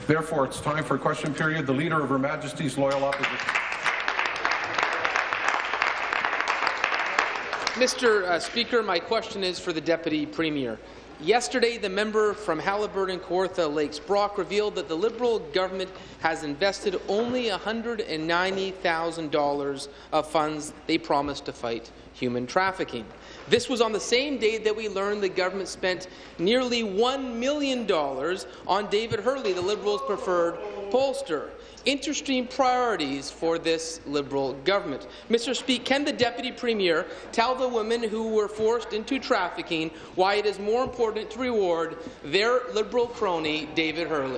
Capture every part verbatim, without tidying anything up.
Therefore, it's time for a question period. The Leader of Her Majesty's Loyal Opposition. Mister Uh, Speaker, my question is for the Deputy Premier. Yesterday, the member from Haliburton, Kawartha Lakes Brock revealed that the Liberal government has invested only one hundred ninety thousand dollars of funds they promised to fight human trafficking. This was on the same day that we learned the government spent nearly one million dollars on David Hurley, the Liberals' preferred pollster. Interesting priorities for this Liberal government. Mister Speaker, can the Deputy Premier tell the women who were forced into trafficking why it is more important to reward their Liberal crony, David Hurley?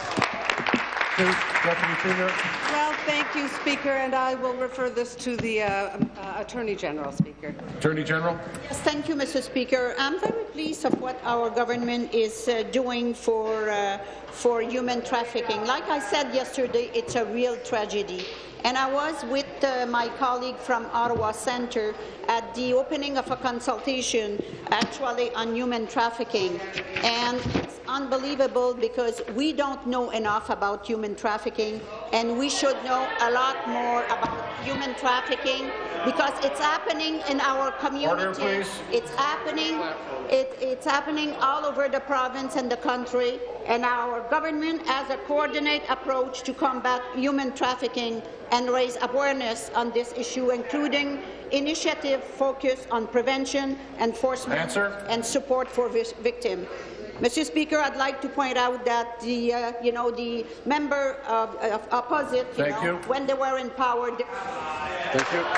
Deputy Premier. Well, thank you, Speaker, and I will refer this to the uh, uh, Attorney General, Speaker. Attorney General. Yes, thank you, Mister Speaker. I'm very pleased of what our government is uh, doing for uh, for human trafficking. Like I said yesterday, it's a real tragedy. And I was with uh, my colleague from Ottawa Centre at the opening of a consultation actually on human trafficking. And it's unbelievable because we don't know enough about human trafficking, and we should know a lot more about human trafficking because it's happening in our community. Order, please. It's happening. It, it's happening all over the province and the country, and our government has a coordinated approach to combat human trafficking and raise awareness on this issue, including initiative focused on prevention, enforcement, Answer. and support for victims. Mister Speaker, I'd like to point out that the, uh, you know, the member of, of opposite, you Thank know, you. when they were in power. Thank you.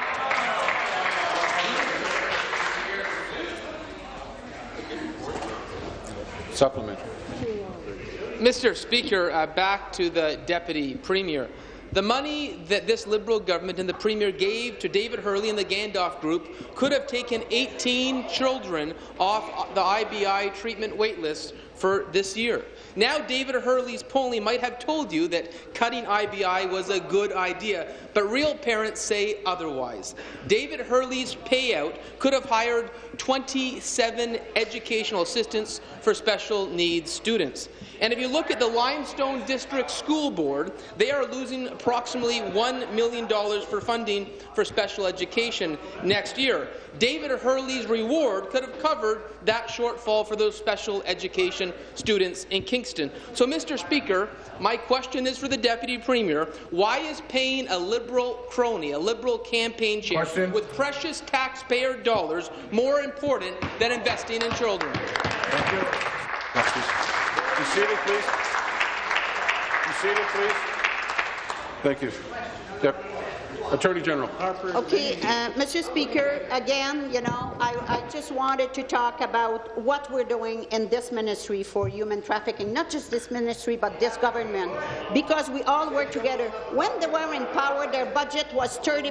Supplementary. Mister Speaker, uh, back to the Deputy Premier. The money that this Liberal government and the Premier gave to David Hurley and the Gandalf Group could have taken eighteen children off the I B I treatment waitlist for this year. Now, David Hurley's pony might have told you that cutting I B I was a good idea, but real parents say otherwise. David Hurley's payout could have hired twenty-seven educational assistants for special needs students. And if you look at the Limestone District School Board, they are losing approximately one million dollars for funding for special education next year. David Hurley's reward could have covered that shortfall for those special education students in Kingston. So, Mister Speaker, my question is for the Deputy Premier. Why is paying a Liberal crony, a Liberal campaign chair, question. with precious taxpayer dollars more important than investing in children? Thank you. Be seated, please. Be seated, please. Thank you. Dep Attorney General. Okay, uh, Mister Speaker, again, you know, I, I just wanted to talk about what we're doing in this ministry for human trafficking, not just this ministry, but this government, because we all work together. When they were in power, their budget was thirty.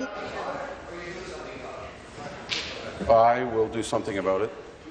I will do something about it.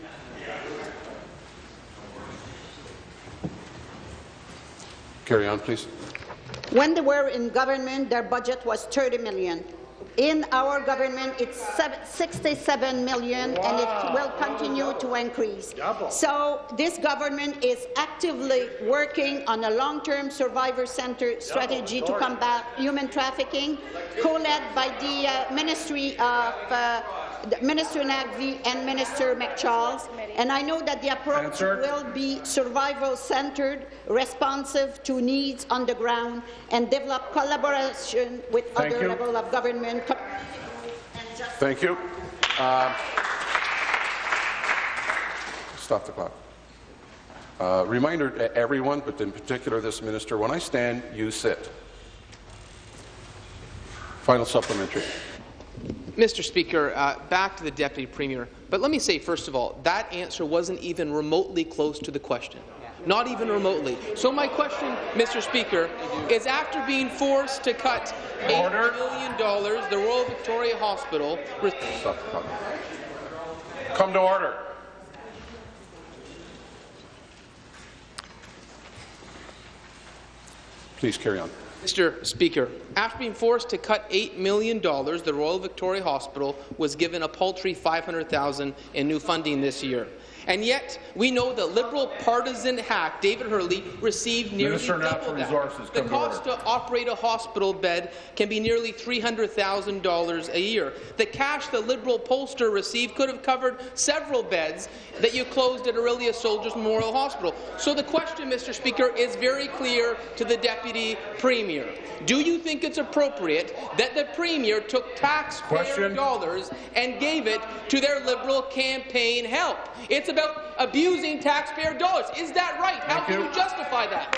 Carry on, please. When they were in government, their budget was thirty million. In our government, it's sixty-seven million, wow. and it will continue to increase. So this government is actively working on a long-term survivor-centered strategy to combat human trafficking, co-led by the uh, Ministry of uh, Minister Naqvi and Minister McCharles. And I know that the approach Answer. will be survival-centered, responsive to needs on the ground, and develop collaboration with Thank other you. levels of government. Thank you. Uh, stop the clock. Uh, reminder to everyone, but in particular this minister, when I stand, you sit. Final supplementary. Mister Speaker, uh, back to the Deputy Premier. But let me say, first of all, that answer wasn't even remotely close to the question. Not even remotely. So my question, Mister Speaker, is after being forced to cut eight million dollars, the Royal Victoria Hospital... Stop the clock. Come to order. Please carry on. Mister Speaker, after being forced to cut eight million dollars, the Royal Victoria Hospital was given a paltry five hundred thousand dollars in new funding this year. And yet, we know the Liberal partisan hack, David Hurley, received nearly Minister of double Natural that. Resources, The come to cost order. to operate a hospital bed can be nearly three hundred thousand dollars a year. The cash the Liberal pollster received could have covered several beds that you closed at Orillia Soldiers Memorial Hospital. So the question, Mister Speaker, is very clear to the Deputy Premier. Do you think it's appropriate that the Premier took taxpayer Question. dollars and gave it to their Liberal campaign help? It's about abusing taxpayer dollars. Is that right? How Thank can you. you justify that?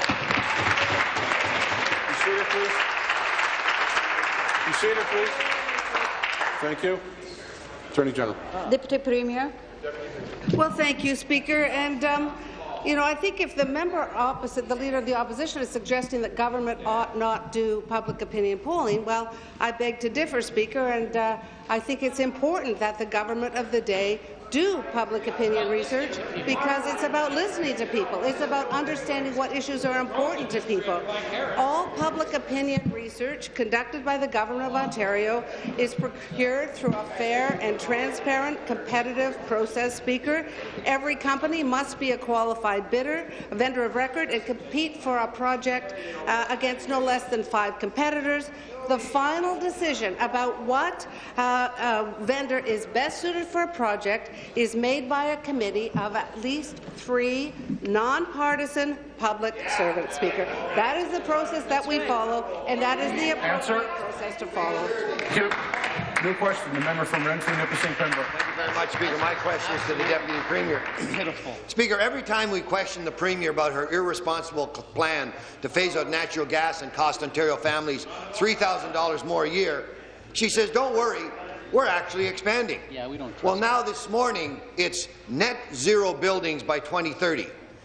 You seated, please. You seated, please. Thank you. Attorney General. Deputy Premier. Well, thank you, Speaker. And, um, you know, I think if the member opposite, the Leader of the Opposition, is suggesting that government ought not do public opinion polling, well, I beg to differ, Speaker, and uh, I think it's important that the government of the day do public opinion research, because it's about listening to people. It's about understanding what issues are important to people. All public opinion research conducted by the Government of Ontario is procured through a fair and transparent competitive process, Speaker. Every company must be a qualified bidder, a vendor of record, and compete for a project uh, against no less than five competitors. The final decision about what uh, uh, vendor is best suited for a project is made by a committee of at least three nonpartisan public servants, Speaker. That is the process that we follow, and that is the appropriate process to follow. Thank you. New question. The member from Renfrew, Nipissing, Pembroke. Thank you very much, Speaker. My question is to the Deputy Premier. Pitiful. Speaker, every time we question the Premier about her irresponsible plan to phase out natural gas and cost Ontario families three thousand dollars more a year, she says, don't worry, we're actually expanding. Yeah, we don't trust well, now this morning, it's net zero buildings by twenty thirty.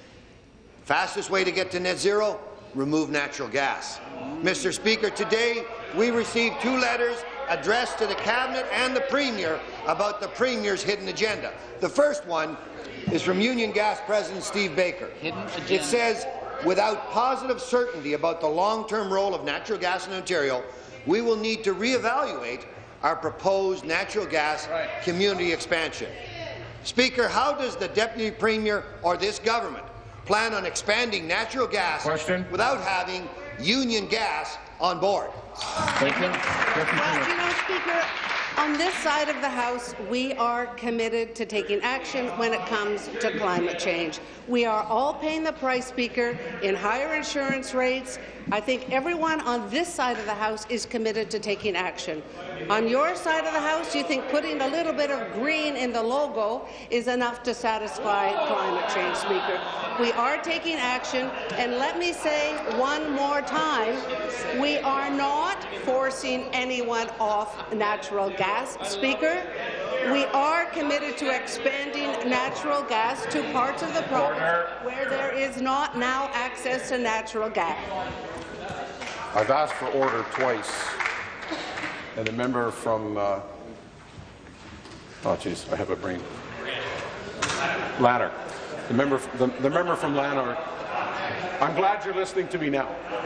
Fastest way to get to net zero? Remove natural gas. Mm. Mister Speaker, today we received two letters addressed to the Cabinet and the Premier about the Premier's hidden agenda. The first one is from Union Gas President Steve Baker. Hidden agenda. It says, without positive certainty about the long-term role of natural gas in Ontario, we will need to reevaluate our proposed natural gas right. community expansion. Speaker, how does the Deputy Premier or this government plan on expanding natural gas Question. without having Union Gas on board? Thank you. Well, you know, Speaker, on this side of the House, we are committed to taking action when it comes to climate change. We are all paying the price, Speaker, in higher insurance rates. I think everyone on this side of the House is committed to taking action. On your side of the House, you think putting a little bit of green in the logo is enough to satisfy climate change, Speaker. We are taking action, and let me say one more time, we are not forcing anyone off natural gas, Speaker. We are committed to expanding natural gas to parts of the province where there is not now access to natural gas. I've asked for order twice, and the member from uh, oh, geez, I have a brain. Lanark. The member, the, the member from Lanark. I'm glad you're listening to me now.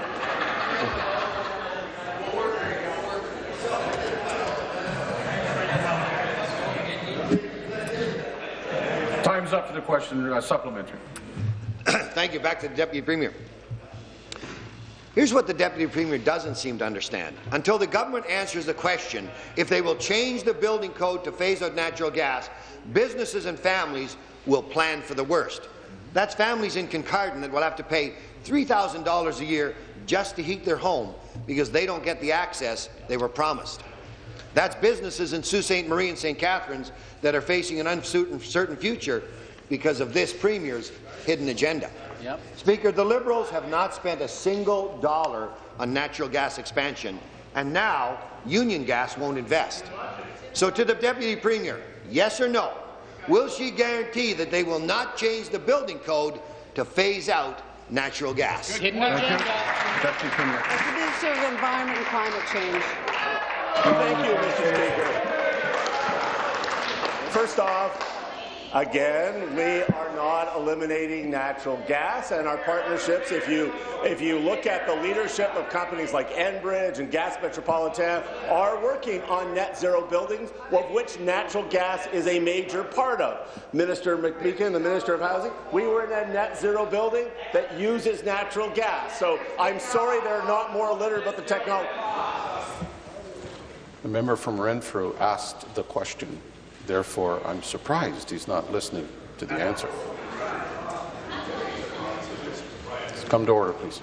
Time's up for the question. Uh, supplementary. Thank you. Back to the Deputy Premier. Here's what the Deputy Premier doesn't seem to understand. Until the government answers the question if they will change the building code to phase out natural gas, businesses and families will plan for the worst. That's families in Kincardine that will have to pay three thousand dollars a year just to heat their home because they don't get the access they were promised. That's businesses in Sault Ste. Marie and Saint Catharines that are facing an uncertain future because of this Premier's hidden agenda. Yep. Speaker, the Liberals have not spent a single dollar on natural gas expansion, and now Union Gas won't invest. So to the Deputy Premier, yes or no, will she guarantee that they will not change the building code to phase out natural gas? Hidden agenda. Deputy Premier. As the Minister of Environment and Climate Change. Thank you, Mister Speaker. First off, Again, we are not eliminating natural gas, and our partnerships, if you if you look at the leadership of companies like Enbridge and Gas Metropolitan, are working on net zero buildings, of which natural gas is a major part of. Minister McMeekin, the Minister of Housing, we were in a net zero building that uses natural gas. So I'm sorry they're not more literate about the technology. The member from Renfrew asked the question. Therefore, I'm surprised he's not listening to the answer. Come to order, please.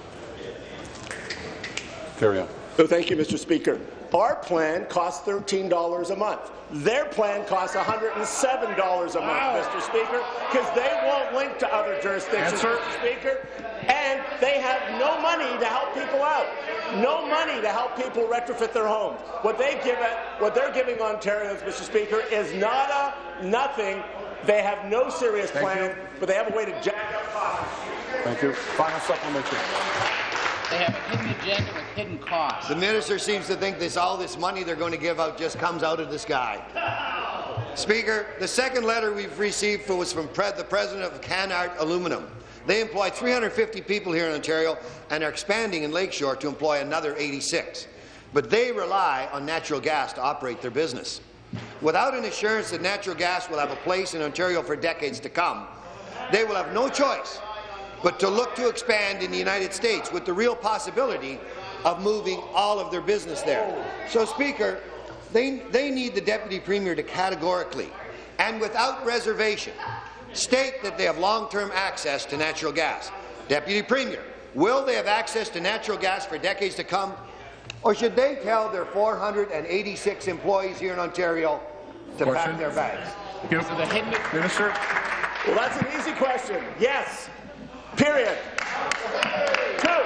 Carry on. So thank you, Mister Speaker. Our plan costs thirteen dollars a month. Their plan costs one hundred seven dollars a month, wow. Mister Speaker, because they won't link to other jurisdictions, Answer. Mister Speaker, and they have no money to help people out. No money to help people retrofit their homes. What they give it, what they're giving Ontarians, Mister Speaker, is nada, nothing. They have no serious Thank plan, you. but they have a way to jack up costs. Thank you. Final supplementary. They have a hidden agenda with hidden costs. The minister seems to think this all this money they're going to give out just comes out of the sky. Speaker, the second letter we've received was from pre the president of Canart Aluminum. They employ three hundred fifty people here in Ontario and are expanding in Lakeshore to employ another eighty-six. But they rely on natural gas to operate their business. Without an assurance that natural gas will have a place in Ontario for decades to come, they will have no choice but to look to expand in the United States with the real possibility of moving all of their business there. So, Speaker, they, they need the Deputy Premier to categorically and without reservation state that they have long-term access to natural gas. Deputy Premier, will they have access to natural gas for decades to come, or should they tell their four hundred eighty-six employees here in Ontario to question. pack their bags? So the hidden Minister. Well, that's an easy question. Yes. Period. Two.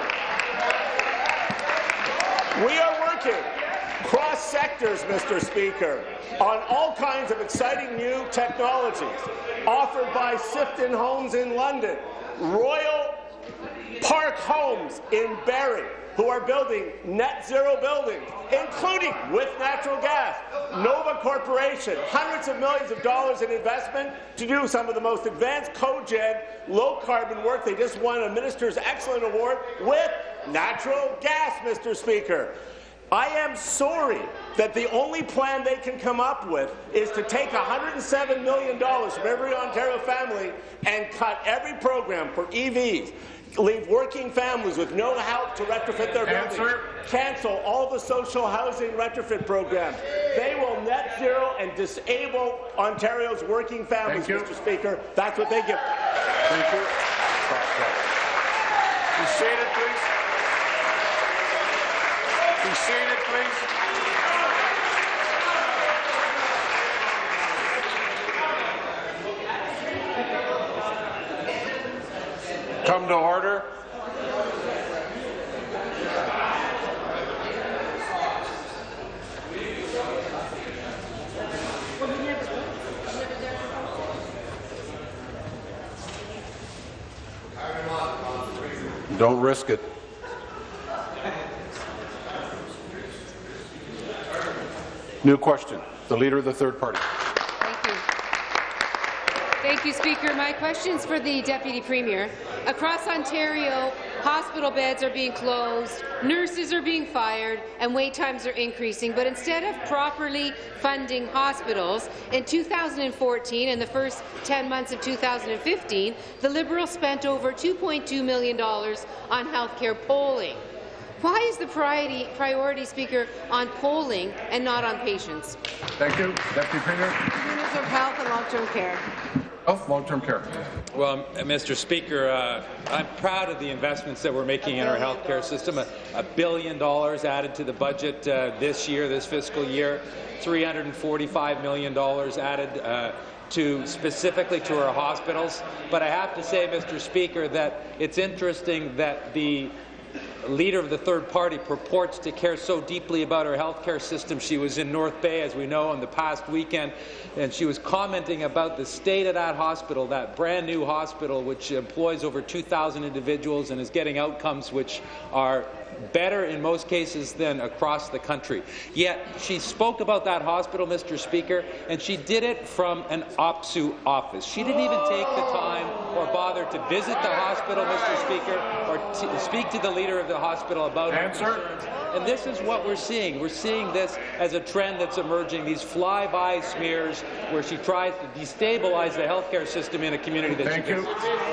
We are working cross sectors, Mister Speaker, on all kinds of exciting new technologies offered by Sifton Homes in London, Royal Park Homes in Barrie, who are building net zero buildings, including with natural gas. Nova Corporation, hundreds of millions of dollars in investment to do some of the most advanced cogen, low-carbon work. They just won a Minister's Excellent Award with natural gas, Mister Speaker. I am sorry that the only plan they can come up with is to take one hundred seven million dollars from every Ontario family and cut every program for E Vs. Leave working families with no help to retrofit their buildings. Answer. Cancel all the social housing retrofit programs. They will net zero and disable Ontario's working families, Mister Speaker. That's what they give. Thank you. Stop, stop. Be seated, please. Be seated, please. Come to order. Don't risk it. New question. The Leader of the Third Party. Thank you, Speaker. My question is for the Deputy Premier. Across Ontario, hospital beds are being closed, nurses are being fired, and wait times are increasing. But instead of properly funding hospitals, in two thousand fourteen and the first ten months of two thousand fifteen, the Liberals spent over two point two million dollars on healthcare polling. Why is the priority, priority, Speaker, on polling and not on patients? Thank you. Deputy Premier. Minister of Health and Long-Term Care. Health, long-term care. Well, Mister Speaker, uh, I'm proud of the investments that we're making in our health care system. A, a billion dollars added to the budget uh, this year, this fiscal year, three hundred forty-five million dollars added uh, to specifically to our hospitals. But I have to say, Mister Speaker, that it's interesting that the leader of the third party purports to care so deeply about our health care system. She was in North Bay, as we know, on the past weekend, and she was commenting about the state of that hospital, that brand new hospital which employs over two thousand individuals and is getting outcomes which are better in most cases than across the country. Yet she spoke about that hospital, Mister Speaker, and she did it from an O P S U office. She didn't even take the time or bother to visit the hospital, Mister Speaker, or to speak to the leader of the hospital about her concerns. And this is what we're seeing. We're seeing this as a trend that's emerging, these fly-by smears where she tries to destabilize the healthcare system in a community that Thank she you.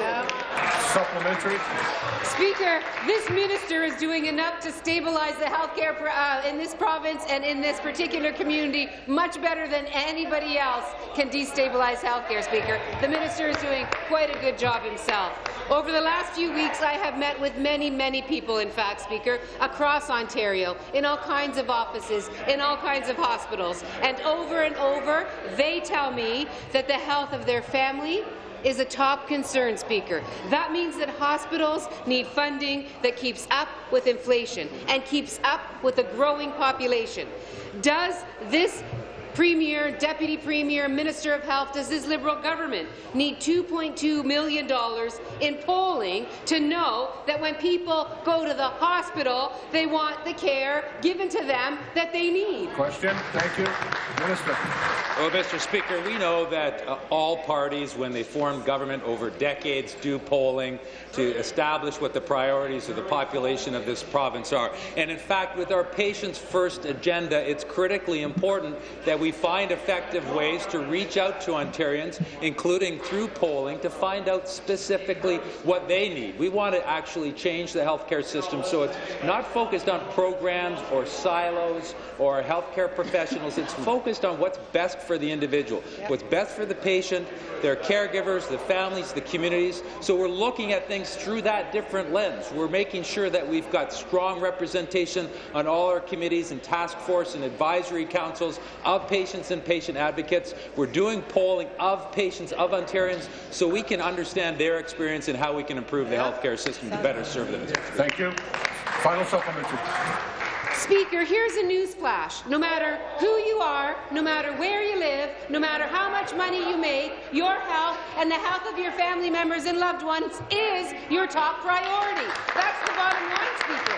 Supplementary. Speaker, this minister is doing enough to stabilize the healthcare uh, in this province and in this particular community much better than anybody else can destabilize healthcare, Speaker. The minister is doing quite a good job himself. Over the last few weeks, I have met with many, many people, in fact, Speaker, across Ontario, in all kinds of offices, in all kinds of hospitals, and over and over, they tell me that the health of their family is a top concern, Speaker. That means that hospitals need funding that keeps up with inflation and keeps up with a growing population. Does this Premier, Deputy Premier, Minister of Health, does this Liberal government need two point two million dollars in polling to know that when people go to the hospital, they want the care given to them that they need? Question. Thank you. Minister. Well, Mister Speaker, we know that uh, all parties, when they form government over decades, do polling to establish what the priorities of the population of this province are. And in fact, with our Patients First agenda, it's critically important that we find effective ways to reach out to Ontarians, including through polling, to find out specifically what they need. We want to actually change the healthcare system so it's not focused on programs or silos or healthcare professionals. It's focused on what's best for the individual, what's best for the patient, their caregivers, the families, the communities. So we're looking at things through that different lens. We're making sure that we've got strong representation on all our committees and task force and advisory councils of patients and patient advocates. We're doing polling of patients, of Ontarians, so we can understand their experience and how we can improve the healthcare system to better serve them. Thank you. Final supplementary. Speaker, here's a news flash. No matter who you are, no matter where you live, no matter how much money you make, your health and the health of your family members and loved ones is your top priority. That's the bottom line, Speaker.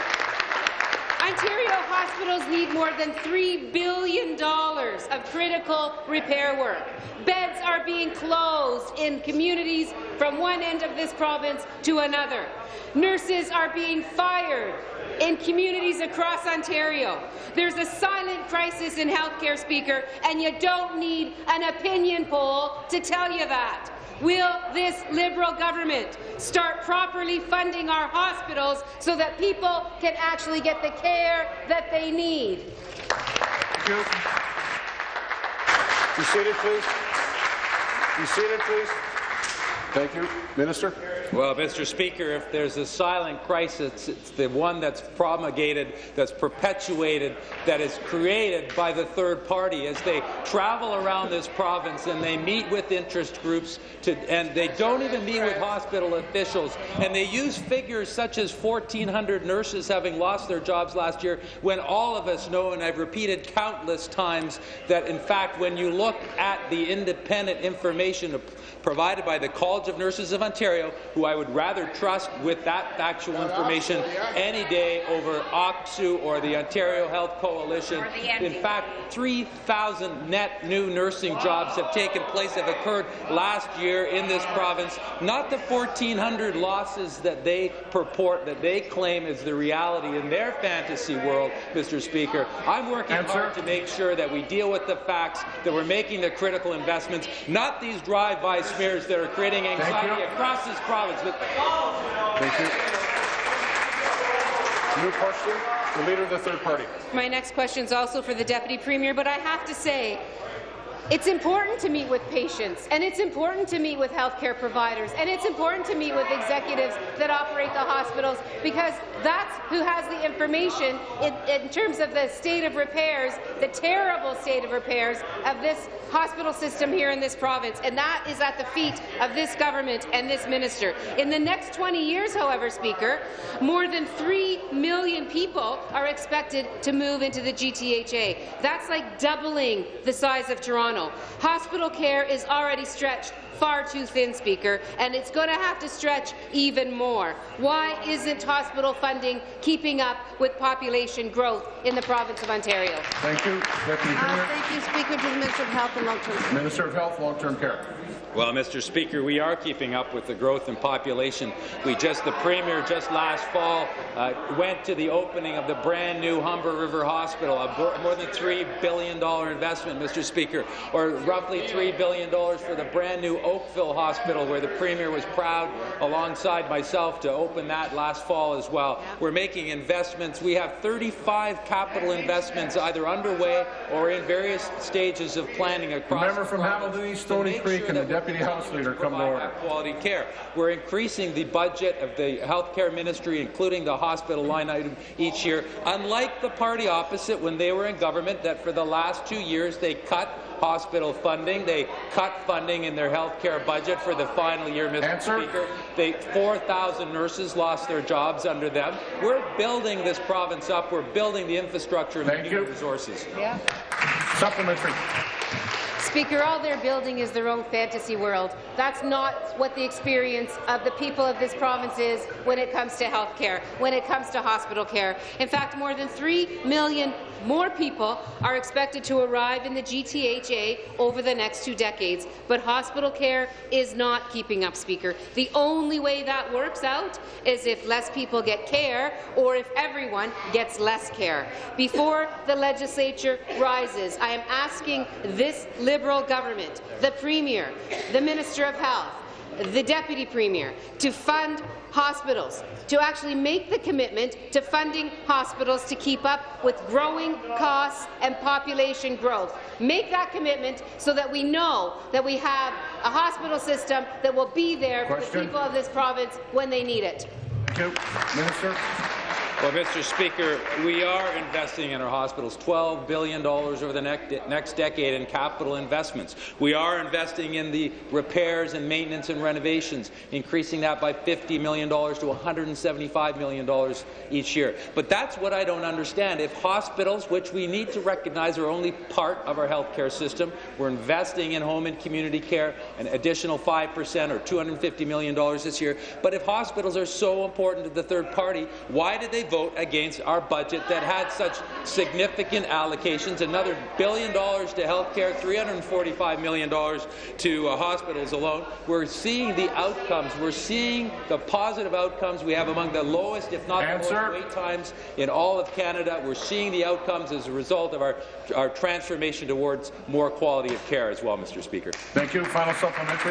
Ontario hospitals need more than three billion dollars of critical repair work. Beds are being closed in communities from one end of this province to another. Nurses are being fired in communities across Ontario. There's a silent crisis in healthcare, Speaker, and you don't need an opinion poll to tell you that. Will this Liberal government start properly funding our hospitals so that people can actually get the care that they need? Thank you. Be seated, please. Be seated, please. Thank you. Minister. Well, Mister Speaker, if there's a silent crisis, it's the one that's promulgated, that's perpetuated, that is created by the third party as they travel around this province and they meet with interest groups, to, and they don't even meet with hospital officials, and they use figures such as fourteen hundred nurses having lost their jobs last year, when all of us know, and I've repeated countless times, that in fact when you look at the independent information provided by the College of Nurses of Ontario, who I would rather trust with that factual information any day over O P S U or the Ontario Health Coalition. In fact, three thousand net new nursing jobs have taken place, have occurred last year in this province, not the fourteen hundred losses that they purport, that they claim is the reality in their fantasy world, Mister Speaker. I'm working Answer. hard to make sure that we deal with the facts, that we're making the critical investments, not these drive-by smears that are creating anxiety across this province. Thank you. New question, the Leader of the Third Party. My next question is also for the Deputy Premier, but I have to say, It's important to meet with patients, and it's important to meet with healthcare providers, and it's important to meet with executives that operate the hospitals, because that's who has the information in, in terms of the state of repairs, the terrible state of repairs of this hospital system here in this province, and that is at the feet of this government and this minister. In the next twenty years, however, Speaker, more than three million people are expected to move into the G T H A. That's like doubling the size of Toronto. Hospital care is already stretched far too thin, Speaker, and it's going to have to stretch even more. Why isn't hospital funding keeping up with population growth in the province of Ontario? Thank you. Deputy Premier. Uh, thank you, Speaker. To the Minister of Health and Long-Term Care. Minister of Health, Long-Term Care. Well, Mister Speaker, we are keeping up with the growth in population. We just, the Premier just last fall uh, went to the opening of the brand new Humber River Hospital, a more than three billion dollar investment, Mister Speaker, or roughly three billion dollars for the brand new Oakville Hospital, where the Premier was proud, alongside myself, to open that last fall as well. We're making investments. We have thirty-five capital investments either underway or in various stages of planning across the member from Hamilton East, Stony Creek, sure and the Deputy House Leader come to order. Quality care. We're increasing the budget of the healthcare ministry, including the hospital line item, each year. Unlike the party opposite, when they were in government, that for the last two years they cut hospital funding. They cut funding in their health care budget for the final year, Mister Answer. Speaker. They, four thousand nurses lost their jobs under them. We're building this province up. We're building the infrastructure and Thank the you. resources. Yeah. Supplementary. Speaker, all they're building is their own fantasy world. That's not what the experience of the people of this province is when it comes to health care, when it comes to hospital care. In fact, more than three million more people are expected to arrive in the G T H A over the next two decades, but hospital care is not keeping up, Speaker. The only way that works out is if less people get care or if everyone gets less care. Before the legislature rises, I am asking this Liberal government, the Premier, the Minister of Health, the Deputy Premier, to fund hospitals, to actually make the commitment to funding hospitals to keep up with growing costs and population growth. Make that commitment so that we know that we have a hospital system that will be there Question. for the people of this province when they need it. Thank you. Minister. Well, Mister Speaker, we are investing in our hospitals, twelve billion dollars over the next decade in capital investments. We are investing in the repairs and maintenance and renovations, increasing that by fifty million dollars to one hundred seventy-five million dollars each year. But that's what I don't understand. If hospitals, which we need to recognize are only part of our health care system, we're investing in home and community care, an additional five percent or two hundred fifty million dollars this year. But if hospitals are so important to the third party, why did they vote against our budget that had such significant allocations, another billion dollars to health care, three hundred forty-five million dollars to uh, hospitals alone? We're seeing the outcomes. We're seeing the positive outcomes. We have among the lowest, if not Answer. the lowest, wait times in all of Canada. We're seeing the outcomes as a result of our, our transformation towards more quality of care as well, Mister Speaker. Thank you. Final supplementary.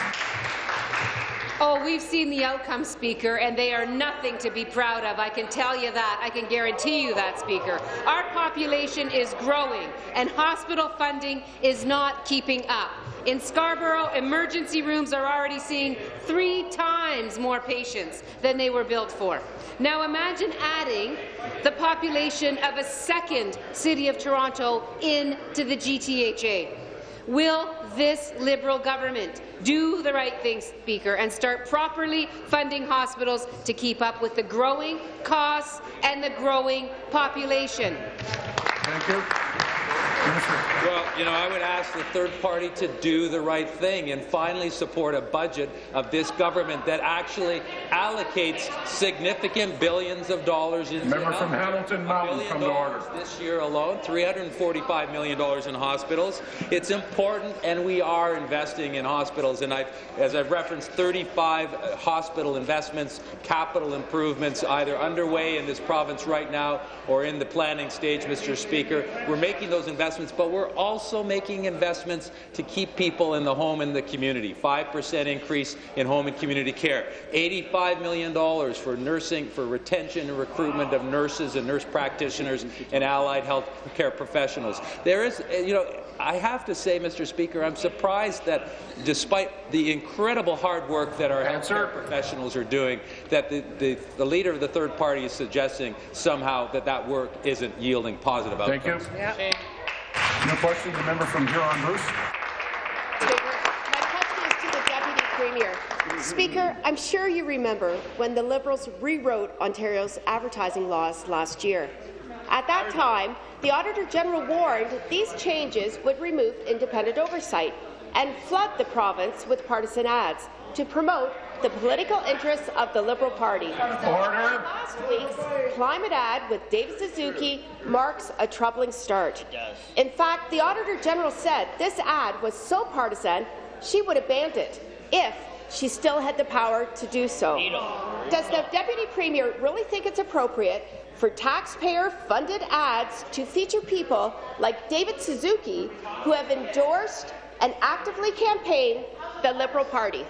Oh, we've seen the outcomes, Speaker, and they are nothing to be proud of. I can tell you that. I can guarantee you that, Speaker. Our population is growing, and hospital funding is not keeping up. In Scarborough, emergency rooms are already seeing three times more patients than they were built for. Now imagine adding the population of a second City of Toronto into the G T H A. Will this Liberal government do the right thing, Speaker, and start properly funding hospitals to keep up with the growing costs and the growing population? Thank you. Well, you know, I would ask the third party to do the right thing and finally support a budget of this government that actually allocates significant billions of dollars into Member health. from Hamilton Mountain, come to order. This year alone, three hundred forty-five million dollars in hospitals. It's important, and we are investing in hospitals. And I've, as I've referenced, thirty-five hospital investments, capital improvements, either underway in this province right now or in the planning stage, Mister Speaker. We're making those investments investments, but we're also making investments to keep people in the home and the community. five percent increase in home and community care, eighty-five million dollars for nursing, for retention and recruitment of nurses and nurse practitioners and allied health care professionals. There is, you know, I have to say, Mister Speaker, I'm surprised that despite the incredible hard work that our health care professionals are doing, that the, the, the leader of the third party is suggesting somehow that that work isn't yielding positive outcomes. Thank you. Yep. No question. The member from Huron-Bruce. My question is to the Deputy Premier. Speaker, I'm sure you remember when the Liberals rewrote Ontario's advertising laws last year. At that time, the Auditor General warned these changes would remove independent oversight and flood the province with partisan ads to promote the political interests of the Liberal Party. Order. Last week's climate ad with David Suzuki marks a troubling start. In fact, the Auditor General said this ad was so partisan she would have banned it if she still had the power to do so. Does the Deputy Premier really think it's appropriate for taxpayer-funded ads to feature people like David Suzuki, who have endorsed and actively campaigned the Liberal Party?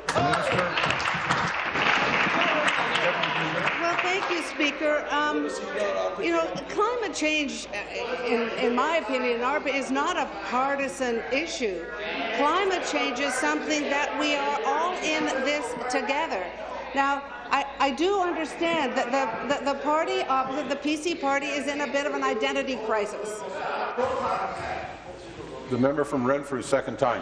Well, thank you, Speaker. Um, you know, climate change, in, in my opinion, in our, is not a partisan issue. Climate change is something that we are all in this together. Now, I, I do understand that the, the, the party opposite, the P C party, is in a bit of an identity crisis. The member from Renfrew, second time.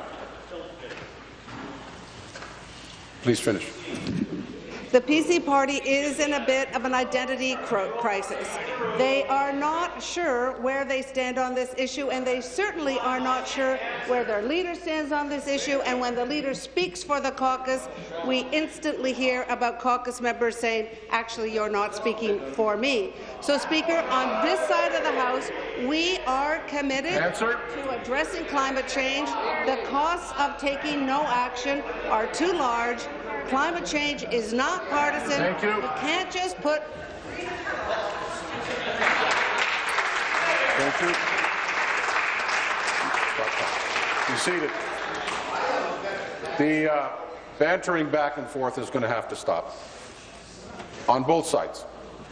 Please finish. The P C party is in a bit of an identity crisis. They are not sure where they stand on this issue, and they certainly are not sure where their leader stands on this issue. And when the leader speaks for the caucus, we instantly hear about caucus members saying, actually, you're not speaking for me. So, Speaker, on this side of the House, we are committed Answer. to addressing climate change. The costs of taking no action are too large. Climate change is not partisan. Thank you. You can't just put. Thank you. Be seated. The uh, bantering back and forth is going to have to stop on both sides.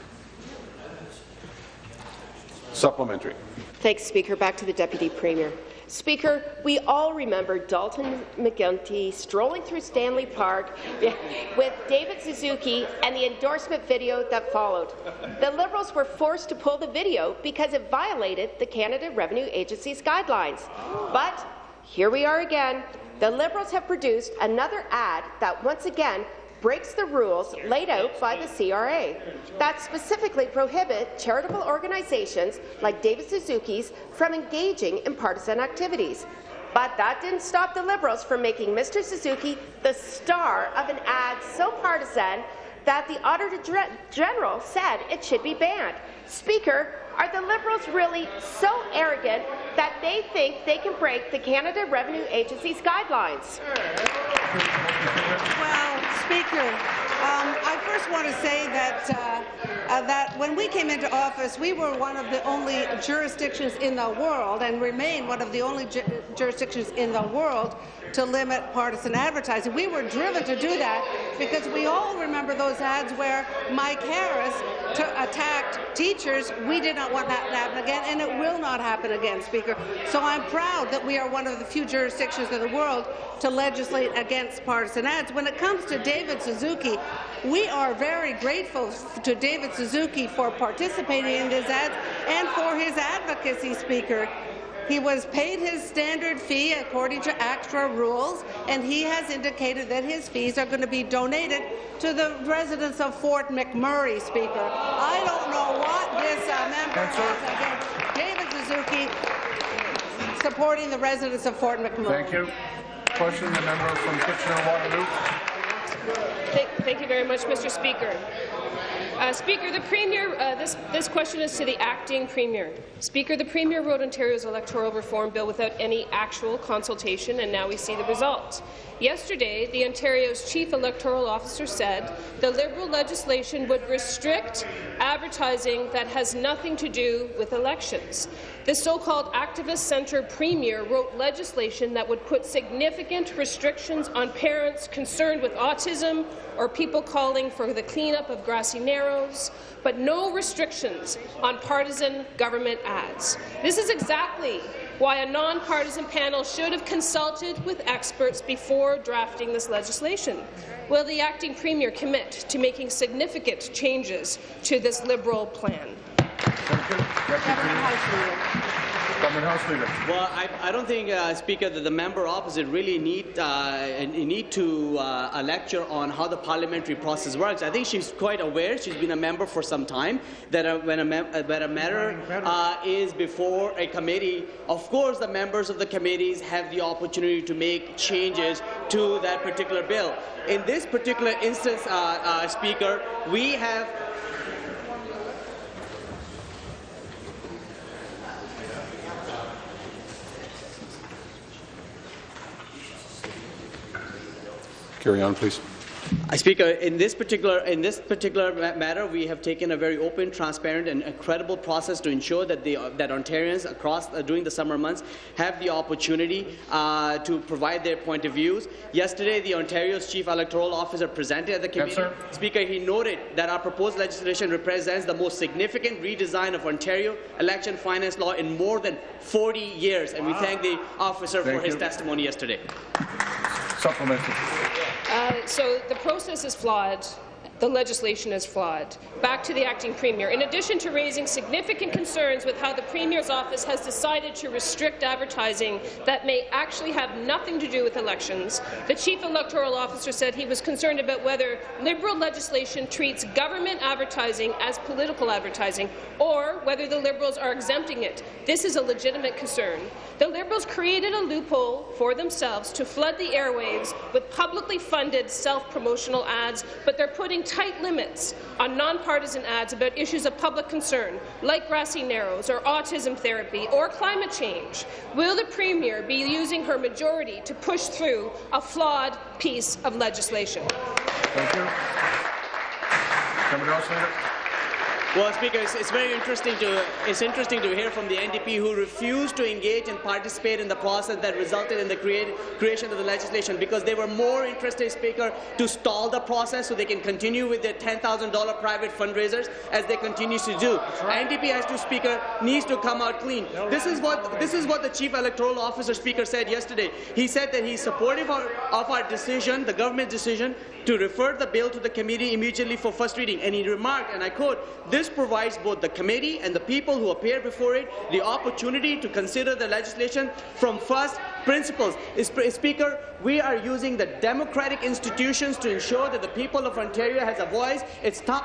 Supplementary. Thanks, Speaker. Back to the Deputy Premier. Speaker, we all remember Dalton McGuinty strolling through Stanley Park with David Suzuki and the endorsement video that followed. The Liberals were forced to pull the video because it violated the Canada Revenue Agency's guidelines. But here we are again. The Liberals have produced another ad that once again breaks the rules laid out by the C R A that specifically prohibit charitable organizations like David Suzuki's from engaging in partisan activities. But that didn't stop the Liberals from making Mister Suzuki the star of an ad so partisan that the Auditor General said it should be banned. Speaker, are the Liberals really so arrogant that they think they can break the Canada Revenue Agency's guidelines? Well, Speaker, um, I first want to say that uh, uh, that when we came into office, we were one of the only jurisdictions in the world, and remain one of the only ju jurisdictions in the world, to limit partisan advertising. We were driven to do that because we all remember those ads where Mike Harris attacked teachers. We did not want that to happen again, and it will not happen again, Speaker. So I'm proud that we are one of the few jurisdictions in the world to legislate against partisan ads. When it comes to David Suzuki, we are very grateful to David Suzuki for participating in these ads and for his advocacy, Speaker. He was paid his standard fee according to ACTRA rules, and he has indicated that his fees are going to be donated to the residents of Fort McMurray, Speaker. I don't know what this uh, member has against David Suzuki supporting the residents of Fort McMurray. Thank you. Question, the member from Kitchener-Waterloo. Thank, thank you very much, Mister Speaker. Uh, Speaker, the Premier, uh, this, this question is to the acting Premier. Speaker, the Premier wrote Ontario's electoral reform bill without any actual consultation, and now we see the result. Yesterday, the Ontario's Chief Electoral Officer said the Liberal legislation would restrict advertising that has nothing to do with elections. The so-called activist centre Premier wrote legislation that would put significant restrictions on parents concerned with autism or people calling for the cleanup of Grassy Narrows, but no restrictions on partisan government ads. This is exactly why a non-partisan panel should have consulted with experts before drafting this legislation. Will the acting Premier commit to making significant changes to this Liberal plan? Well, I, I don't think, uh, Speaker, that the member opposite really need uh, need to uh, a lecture on how the parliamentary process works. I think she's quite aware. She's been a member for some time. That uh, when a mem uh, when a matter uh, is before a committee, of course, the members of the committees have the opportunity to make changes to that particular bill. In this particular instance, uh, uh, Speaker, we have. Carry on, please. Uh, Speaker, in this particular in this particular matter, we have taken a very open, transparent, and credible process to ensure that the uh, that Ontarians across uh, during the summer months have the opportunity uh, to provide their point of views. Yesterday, the Ontario's Chief Electoral Officer presented at the committee. Yes, sir. Speaker, he noted that our proposed legislation represents the most significant redesign of Ontario election finance law in more than forty years, and wow. we thank the officer thank for his you. testimony yesterday. Supplementary. Uh, so the process is flawed. The legislation is flawed. Back to the acting Premier. In addition to raising significant concerns with how the Premier's office has decided to restrict advertising that may actually have nothing to do with elections, the Chief Electoral Officer said he was concerned about whether Liberal legislation treats government advertising as political advertising or whether the Liberals are exempting it. This is a legitimate concern. The Liberals created a loophole for themselves to flood the airwaves with publicly funded self-promotional ads, but they're putting tight limits on nonpartisan ads about issues of public concern, like Grassy Narrows or autism therapy or climate change. Will the Premier be using her majority to push through a flawed piece of legislation? Thank you. Somebody else, Senator? Well, Speaker, it's, it's very interesting to it's interesting to hear from the N D P who refused to engage and participate in the process that resulted in the create, creation of the legislation because they were more interested, Speaker, to stall the process so they can continue with their ten thousand dollar private fundraisers as they continue to do. Right. N D P has to, Speaker, needs to come out clean. No, this is what this is what the Chief Electoral Officer, Speaker, said yesterday. He said that he's supportive of, of our decision, the government decision, to refer the bill to the committee immediately for first reading. And he remarked, and I quote, "This provides both the committee and the people who appear before it the opportunity to consider the legislation from first principles." Speaker, we are using the democratic institutions to ensure that the people of Ontario has a voice. It's time.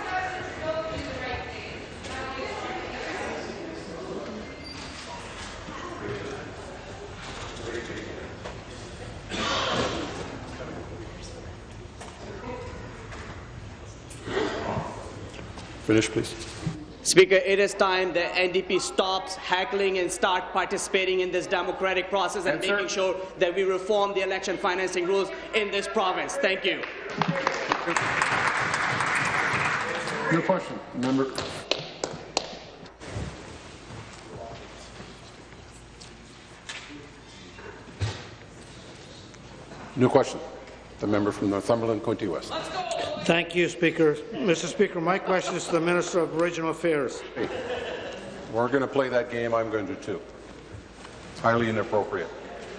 Finish, please. Speaker, it is time that N D P stops haggling and start participating in this democratic process and Answer. making sure that we reform the election financing rules in this province. Thank you. Your question, member. New question. The member from Northumberland, County West. Thank you, Speaker. Mister Speaker, my question is to the Minister of Regional Affairs. Hey, we're going to play that game. I'm going to too. It's highly inappropriate.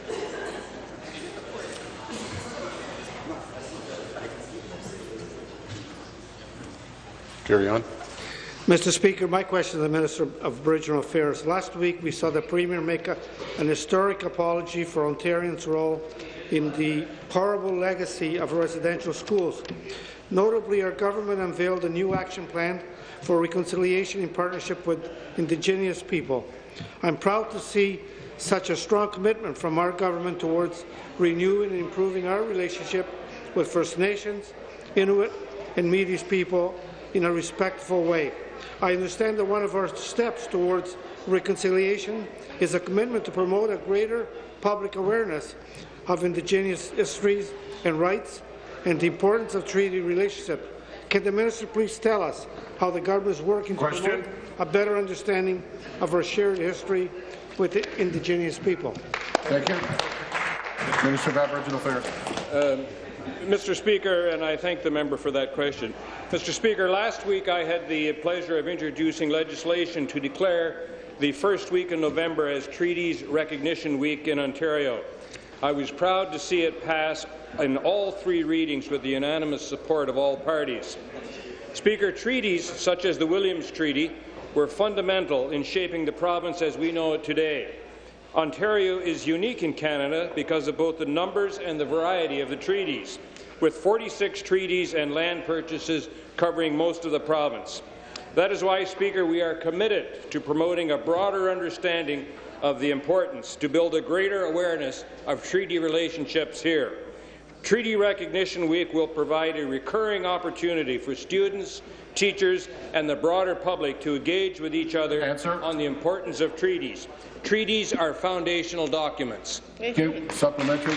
Carry on. Mister Speaker, my question to the Minister of Regional Affairs. Last week, we saw the Premier make a, an historic apology for Ontarians' role in the horrible legacy of residential schools. Notably, our government unveiled a new action plan for reconciliation in partnership with Indigenous people. I'm proud to see such a strong commitment from our government towards renewing and improving our relationship with First Nations, Inuit and Métis people in a respectful way. I understand that one of our steps towards reconciliation is a commitment to promote a greater public awareness of Indigenous histories and rights and the importance of treaty relationship. Can the minister please tell us how the government is working Question. to promote a better understanding of our shared history with the Indigenous people? Thank you. Minister of Aboriginal Affairs. Um, Mister Speaker, and I thank the member for that question. Mister Speaker, last week I had the pleasure of introducing legislation to declare the first week in November as Treaties Recognition Week in Ontario. I was proud to see it pass in all three readings with the unanimous support of all parties. Speaker, treaties such as the Williams Treaty were fundamental in shaping the province as we know it today. Ontario is unique in Canada because of both the numbers and the variety of the treaties, with forty-six treaties and land purchases covering most of the province. That is why, Speaker, we are committed to promoting a broader understanding of the importance to build a greater awareness of treaty relationships here. Treaty Recognition Week will provide a recurring opportunity for students, teachers, and the broader public to engage with each other Answer. on the importance of treaties. Treaties are foundational documents. Thank you. Supplementary.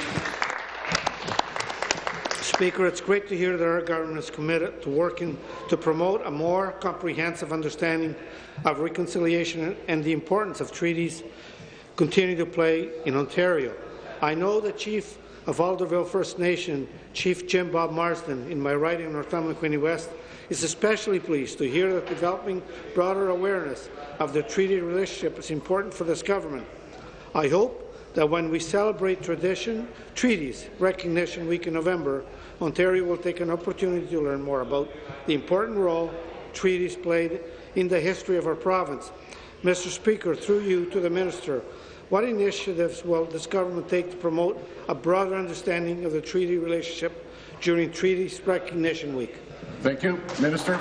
Speaker, it's great to hear that our government is committed to working to promote a more comprehensive understanding of reconciliation and the importance of treaties continue to play in Ontario. I know the Chief of Alderville First Nation, Chief Jim Bob Marsden, in my riding in Northumberland Queenie West, is especially pleased to hear that developing broader awareness of the treaty relationship is important for this government. I hope that when we celebrate tradition, Treaties Recognition Week in November, Ontario will take an opportunity to learn more about the important role treaties played in the history of our province. Mister Speaker, through you to the Minister, what initiatives will this government take to promote a broader understanding of the treaty relationship during Treaties Recognition Week? Thank you. Minister.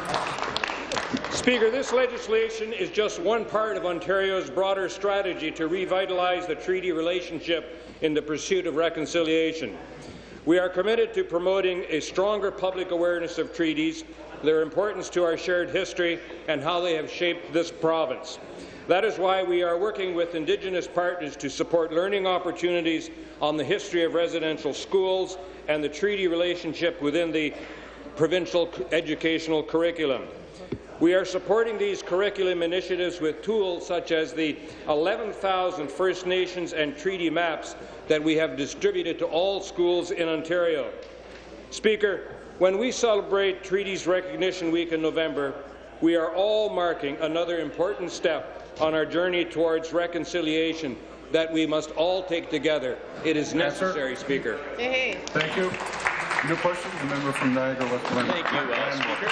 Speaker, this legislation is just one part of Ontario's broader strategy to revitalize the treaty relationship in the pursuit of reconciliation. We are committed to promoting a stronger public awareness of treaties, their importance to our shared history, and how they have shaped this province. That is why we are working with Indigenous partners to support learning opportunities on the history of residential schools and the treaty relationship within the provincial educational curriculum. We are supporting these curriculum initiatives with tools such as the eleven thousand First Nations and treaty maps that we have distributed to all schools in Ontario. Speaker, when we celebrate Treaties Recognition Week in November, we are all marking another important step on our journey towards reconciliation that we must all take together. It is necessary, yes, Speaker. Hey, hey. Thank you. New question, the member from Niagara West. Thank you, uh, Speaker.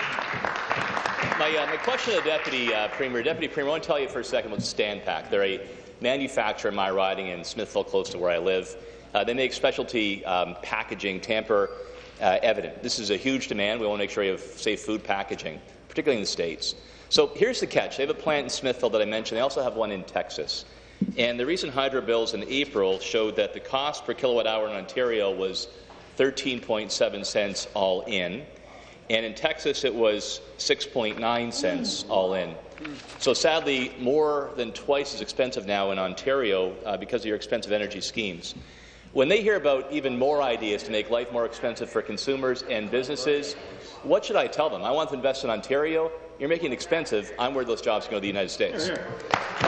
My, uh, my question to the Deputy uh, Premier. Deputy Premier, I want to tell you for a second about Standpack. They're a manufacturer in my riding in Smithville, close to where I live. Uh, they make specialty um, packaging, tamper uh, evident. This is a huge demand. We want to make sure we have safe food packaging, particularly in the States. So here's the catch. They have a plant in Smithville that I mentioned. They also have one in Texas. And the recent hydro bills in April showed that the cost per kilowatt hour in Ontario was thirteen point seven cents all in. And in Texas, it was six point nine cents all in. So sadly, more than twice as expensive now in Ontario uh, because of your expensive energy schemes. When they hear about even more ideas to make life more expensive for consumers and businesses, what should I tell them? I want to invest in Ontario. You're making it expensive. I'm worried those jobs go to the United States. Here, here.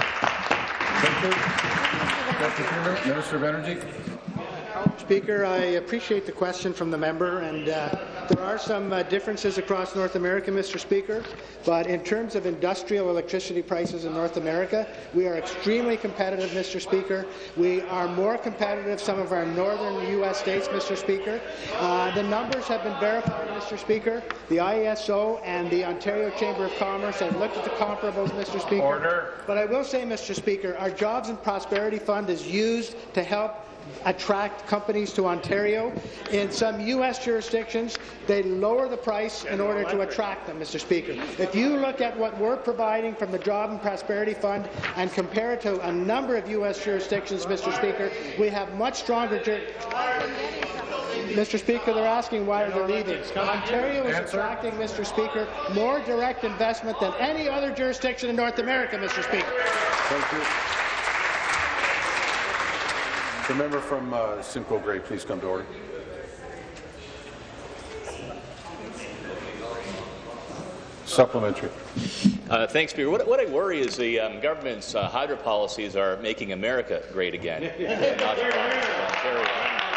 Thank you. Deputy Premier, Minister of Energy. Speaker, I appreciate the question from the member, and uh, there are some uh, differences across North America, Mister Speaker, but in terms of industrial electricity prices in North America, we are extremely competitive, Mister Speaker. We are more competitive some of our northern U S states, Mister Speaker. Uh, the numbers have been verified, Mister Speaker. The I E S O and the Ontario Chamber of Commerce have looked at the comparables, Mister Speaker. Order. But I will say, Mister Speaker, our Jobs and Prosperity Fund is used to help attract companies to Ontario. In some U S jurisdictions, they lower the price in order to attract them, Mister Speaker. If you look at what we're providing from the Job and Prosperity Fund and compare it to a number of U S jurisdictions, Mister Speaker, we have much stronger... Mister Speaker, they're asking why they're leaving. Ontario is Answer. attracting, Mister Speaker, more direct investment than any other jurisdiction in North America, Mister Speaker. Thank you. The member from uh, Simcoe Grey, please come to order. Supplementary. Uh, thanks, Speaker. What, what I worry is the um, government's uh, hydro policies are making America great again. Not the province of Ontario.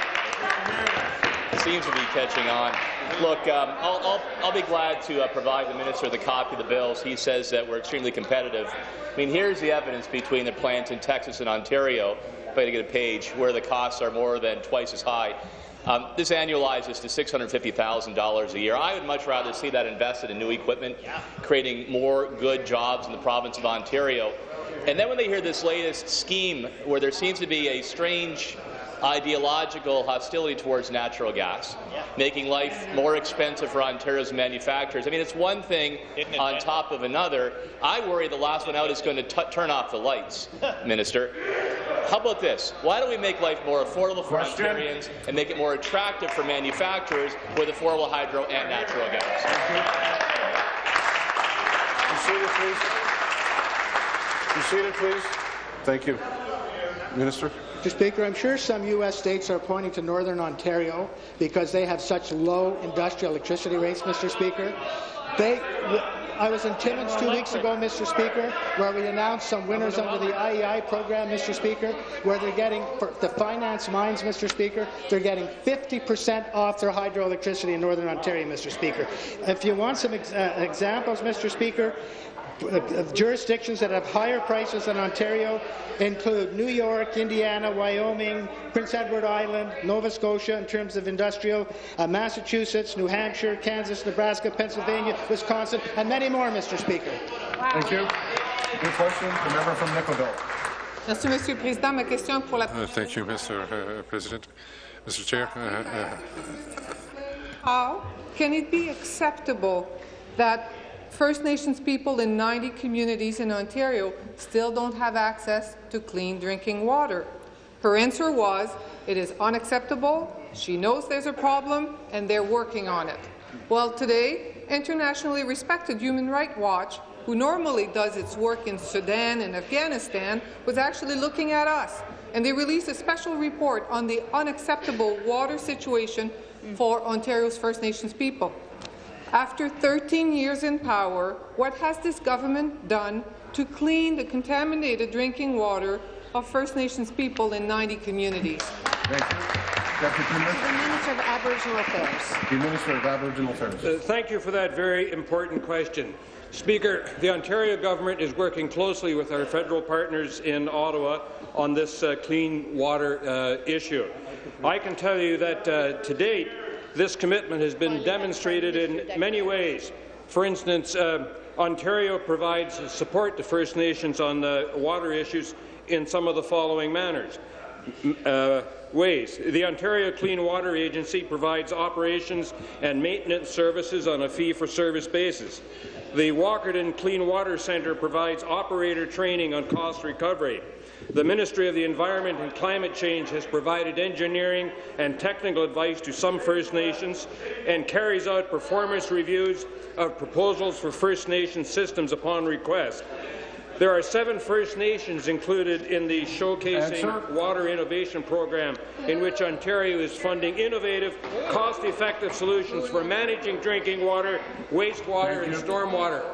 It seems to be catching on. Look, um, I'll, I'll, I'll be glad to uh, provide the minister the copy of the bills. He says that we're extremely competitive. I mean, here's the evidence between the plants in Texas and Ontario. If I had to get a page where the costs are more than twice as high. Um, this annualizes to six hundred fifty thousand dollars a year. I would much rather see that invested in new equipment, creating more good jobs in the province of Ontario. And then when they hear this latest scheme where there seems to be a strange ideological hostility towards natural gas, making life more expensive for Ontario's manufacturers. I mean, it's one thing on top of another. I worry the last one out is going to t turn off the lights, Minister. How about this? Why don't we make life more affordable for Question. Ontarians and make it more attractive for manufacturers with affordable hydro and natural gas? Be seated, please. Be seated, please. Thank you. Minister. Mister Speaker, I'm sure some U S states are pointing to Northern Ontario because they have such low industrial electricity rates, Mister Speaker. They, I was in Timmins two weeks ago, Mister Speaker, where we announced some winners under the I E I program, Mister Speaker, where they're getting, for the finance mines, Mister Speaker, they're getting fifty percent off their hydroelectricity in Northern Ontario, Mister Speaker. If you want some ex uh, examples, Mister Speaker, jurisdictions that have higher prices than Ontario include New York, Indiana, Wyoming, Prince Edward Island, Nova Scotia in terms of industrial, uh, Massachusetts, New Hampshire, Kansas, Nebraska, Pennsylvania, Wisconsin, and many more, Mister Speaker. Wow. Thank you. New question, the member from Nickelville. Merci, Monsieur le Président. Ma question pour la... Uh, thank you, Mister Uh, President. Mister Chair. Uh, uh, How can it be acceptable that First Nations people in ninety communities in Ontario still don't have access to clean drinking water? Her answer was, it is unacceptable, she knows there's a problem, and they're working on it. Well, today, internationally respected Human Rights Watch, who normally does its work in Sudan and Afghanistan, was actually looking at us, and they released a special report on the unacceptable water situation for Ontario's First Nations people. After thirteen years in power, what has this government done to clean the contaminated drinking water of First Nations people in ninety communities? Thank you. Deputy Minister. The Minister of Aboriginal Affairs. The Minister of Aboriginal Affairs. Uh, thank you for that very important question. Speaker, the Ontario government is working closely with our federal partners in Ottawa on this uh, clean water uh, issue. I can tell you that uh, to date, this commitment has been demonstrated in many ways. For instance, uh, Ontario provides support to First Nations on the water issues in some of the following manners. Uh, ways. The Ontario Clean Water Agency provides operations and maintenance services on a fee-for-service basis. The Walkerton Clean Water Centre provides operator training on cost recovery. The Ministry of the Environment and Climate Change has provided engineering and technical advice to some First Nations and carries out performance reviews of proposals for First Nations systems upon request. There are seven First Nations included in the Showcasing Answer. Water Innovation Program, in which Ontario is funding innovative, cost-effective solutions for managing drinking water, wastewater, and stormwater.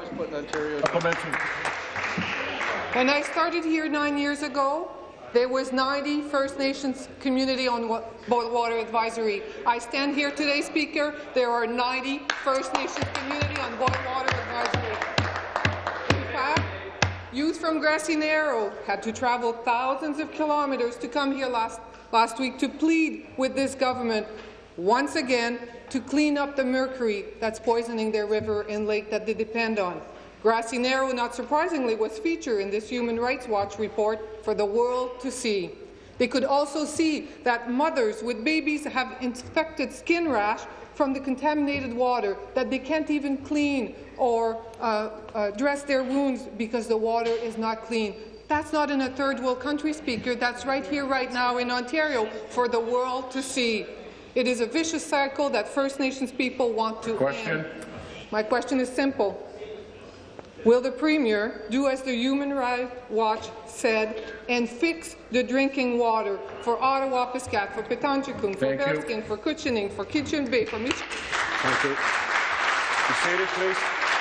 When I started here nine years ago, there was ninety First Nations community on boil water advisory. I stand here today, Speaker, there are ninety First Nations community on boil water advisory. In fact, youth from Grassy Narrow had to travel thousands of kilometres to come here last, last week to plead with this government once again to clean up the mercury that's poisoning their river and lake that they depend on. Grassy Narrow, not surprisingly, was featured in this Human Rights Watch report for the world to see. They could also see that mothers with babies have infected skin rash from the contaminated water, that they can't even clean or uh, uh, dress their wounds because the water is not clean. That's not in a third world country, Speaker. That's right here, right now in Ontario for the world to see. It is a vicious cycle that First Nations people want to Question. end. My question is simple. Will the Premier do as the Human Rights Watch said and fix the drinking water for Ottawa, Piscat, for Petanjikun, for Thank you. Bearskin, for Kuchining, for Kitchen Bay, for Mich- Thank you. Be seated, please.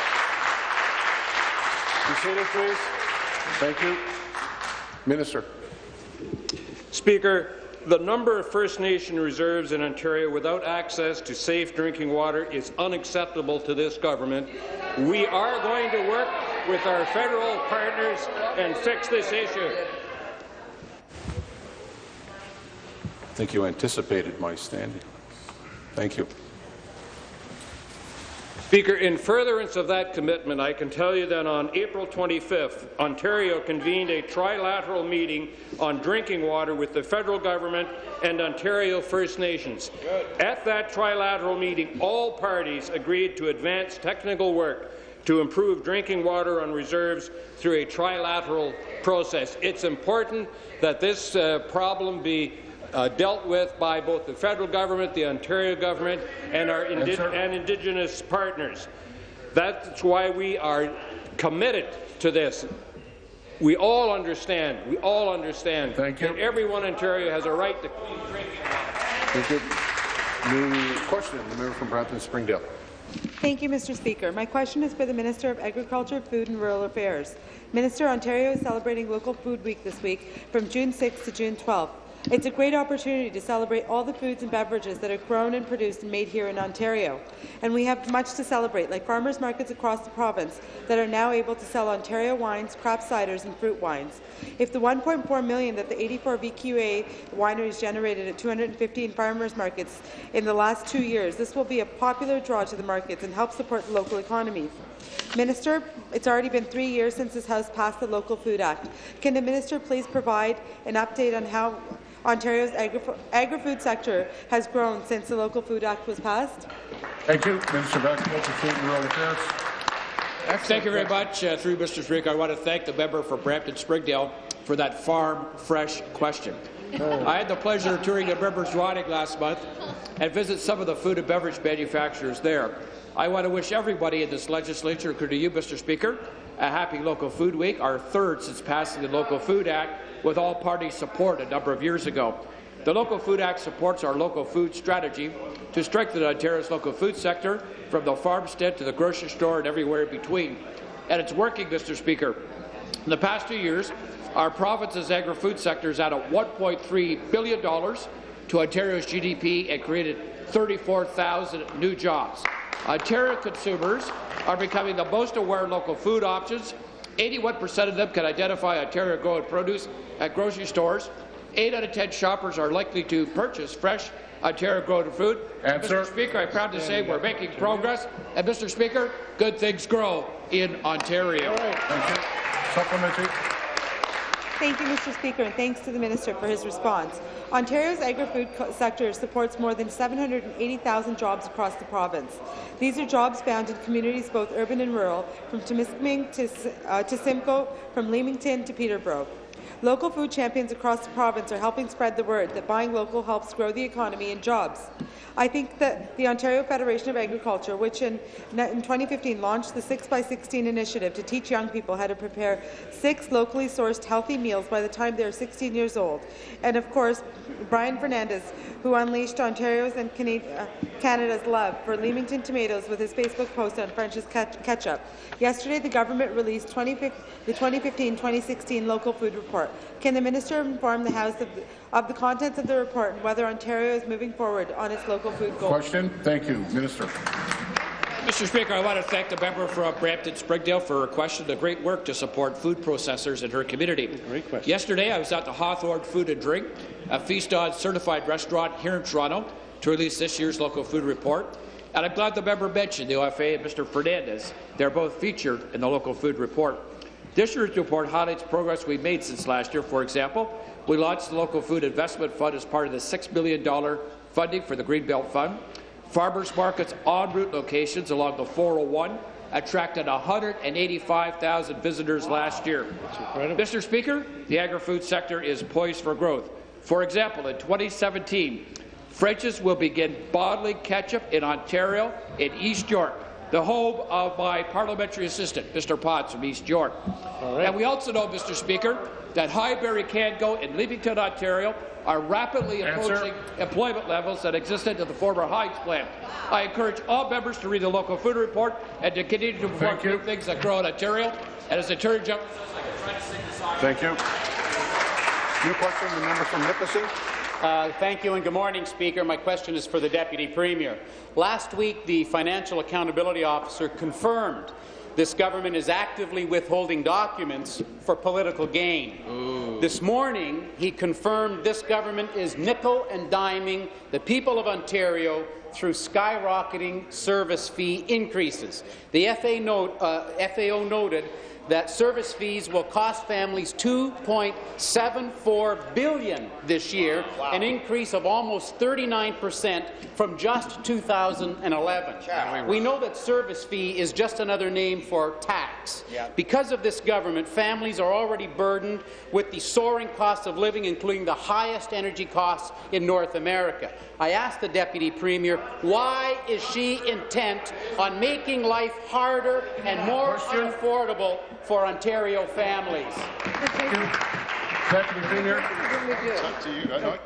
Be seated, please. Thank you. Minister. Speaker, the number of First Nation reserves in Ontario without access to safe drinking water is unacceptable to this government. We are going to work with our federal partners and fix this issue. I think you anticipated my standing. Thank you. Speaker, in furtherance of that commitment, I can tell you that on April twenty-fifth, Ontario convened a trilateral meeting on drinking water with the federal government and Ontario First Nations. At that trilateral meeting, all parties agreed to advance technical work to improve drinking water on reserves through a trilateral process. It's important that this uh, problem be Uh, dealt with by both the federal government, the Ontario government, and our indi yes, and Indigenous partners. That's why we are committed to this. We all understand, we all understand Thank you. that everyone in Ontario has a right to clean drinking water. Thank you. New question, the member from Brampton Springdale. Thank you, Mister Speaker. My question is for the Minister of Agriculture, Food and Rural Affairs. Minister, Ontario is celebrating Local Food Week this week from June sixth to June twelfth. It's a great opportunity to celebrate all the foods and beverages that are grown and produced and made here in Ontario. And we have much to celebrate, like farmers markets across the province that are now able to sell Ontario wines, craft ciders and fruit wines. If the one point four million dollars that the eighty-four V Q A wineries generated at two hundred fifteen farmers markets in the last two years, this will be a popular draw to the markets and help support the local economies. Minister, it's already been three years since this House passed the Local Food Act. Can the minister please provide an update on how Ontario's agri-food sector has grown since the Local Food Act was passed? Thank you. Minister of Agriculture, Food and Rural Affairs. Excellent. Thank you very much. Uh, through Mister Speaker, I want to thank the member for Brampton Springdale for that farm fresh question. Oh. I had the pleasure of touring the members' riding last month and visit some of the food and beverage manufacturers there. I want to wish everybody in this legislature, including you, Mister Speaker, a happy Local Food Week, our third since passing the Local Food Act, with all parties' support a number of years ago. The Local Food Act supports our local food strategy to strengthen Ontario's local food sector, from the farmstead to the grocery store and everywhere in between. And it's working, Mister Speaker. In the past two years, our province's agri-food sector has added one point three billion dollars to Ontario's G D P and created thirty-four thousand new jobs. Ontario consumers are becoming the most aware of local food options. eighty-one percent of them can identify Ontario-grown produce at grocery stores. eight out of ten shoppers are likely to purchase fresh Ontario-grown food. And Mister Speaker, I'm proud to say we're making progress. And Mister Speaker, good things grow in Ontario. Thank you. Supplementary. Thank you, Mister Speaker, and thanks to the Minister for his response. Ontario's agri-food sector supports more than seven hundred eighty thousand jobs across the province. These are jobs found in communities both urban and rural, from Temiskaming to, uh, to Simcoe, from Leamington to Peterborough. Local food champions across the province are helping spread the word that buying local helps grow the economy and jobs. I think that the Ontario Federation of Agriculture, which in, in twenty fifteen launched the six by sixteen initiative to teach young people how to prepare six locally sourced healthy meals by the time they are sixteen years old, and of course Brian Fernandez, who unleashed Ontario's and Canada's love for Leamington tomatoes with his Facebook post on French's ketchup. Yesterday, the government released the twenty fifteen twenty sixteen Local Food Report. Can the minister inform the House of the, of the contents of the report and whether Ontario is moving forward on its local food goals? Question. Thank you, Minister. Mister Speaker, I want to thank the member from Brampton Springdale for her question. The great work to support food processors in her community. Great question. Yesterday, I was at the Hawthorne Food and Drink, a Feast on certified restaurant here in Toronto, to release this year's local food report. And I'm glad the member mentioned the O F A and Mister Fernandez. They're both featured in the local food report. This year's report highlights progress we've made since last year. For example, we launched the Local Food Investment Fund as part of the six million dollars funding for the Greenbelt Fund. Farmers markets en route locations along the four oh one attracted one hundred eighty-five thousand visitors last year. Mister Speaker, the agri-food sector is poised for growth. For example, in twenty seventeen, French's will begin bottling ketchup in Ontario, in East York, the home of my parliamentary assistant, Mister Potts from East York. Right. And we also know, Mister Speaker, that Highbury Cango in Leamington, Ontario, are rapidly approaching Answer. employment levels that existed at the former Heinz plant. I encourage all members to read the local food report and to continue to perform good things that grow in Ontario. And as a turn jump, thank you. New question, the member from Nipissing. Uh, thank you and good morning, Speaker. My question is for the Deputy Premier. Last week, the Financial Accountability Officer confirmed this government is actively withholding documents for political gain. Ooh. This morning, he confirmed this government is nickel and diming the people of Ontario through skyrocketing service fee increases. The F A O noted that service fees will cost families two point seven four billion dollars this year, wow. an increase of almost thirty-nine percent from just two thousand eleven. Yeah. We know that service fee is just another name for tax. Yeah. Because of this government, families are already burdened with the soaring cost of living, including the highest energy costs in North America. I asked the Deputy Premier, why is she intent on making life harder and more Question. unaffordable for Ontario families? Deputy Premier. It's up to you. I know.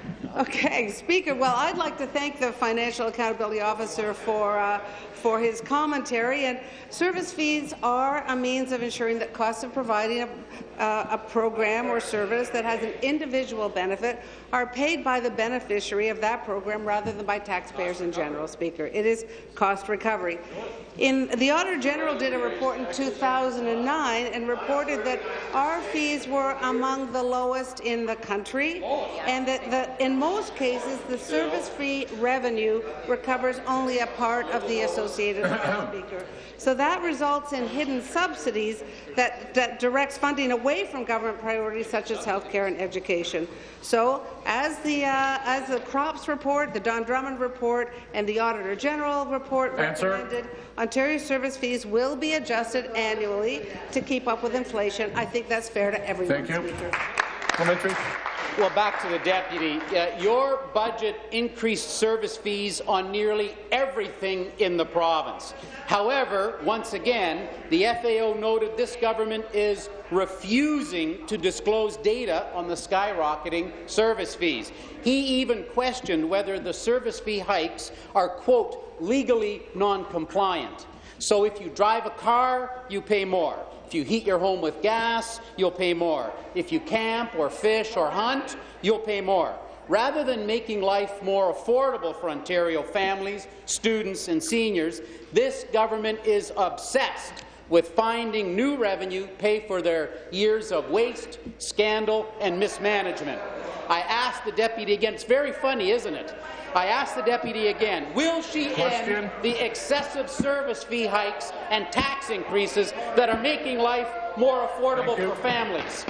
Okay, Speaker. Well, I'd like to thank the Financial Accountability Officer for uh, for his commentary. And service fees are a means of ensuring that costs of providing a, uh, a program or service that has an individual benefit are paid by the beneficiary of that program rather than by taxpayers in general. Speaker, it is cost recovery. In, the Auditor General did a report in two thousand nine and reported that our fees were among the lowest in the country, and that the, in most cases the service fee revenue recovers only a part of the associated cost. Speaker. So that results in hidden subsidies that, that directs funding away from government priorities such as health care and education. So, as the uh, as the Crops report, the Don Drummond report, and the Auditor General report Answer. recommended, Ontario service fees will be adjusted annually to keep up with inflation. I think that's fair to everyone. Thank you. Speaker. Commentary. Well, back to the Deputy. Uh, your budget increased service fees on nearly everything in the province. However, once again, the F A O noted this government is refusing to disclose data on the skyrocketing service fees. He even questioned whether the service fee hikes are, quote, legally non-compliant. So if you drive a car, you pay more. If you heat your home with gas, you'll pay more. If you camp or fish or hunt, you'll pay more. Rather than making life more affordable for Ontario families, students and seniors, this government is obsessed with finding new revenue pay for their years of waste, scandal and mismanagement. I asked the Deputy again, it's very funny, isn't it? I asked the Deputy again, will she Question. end the excessive service fee hikes and tax increases that are making life more affordable for families?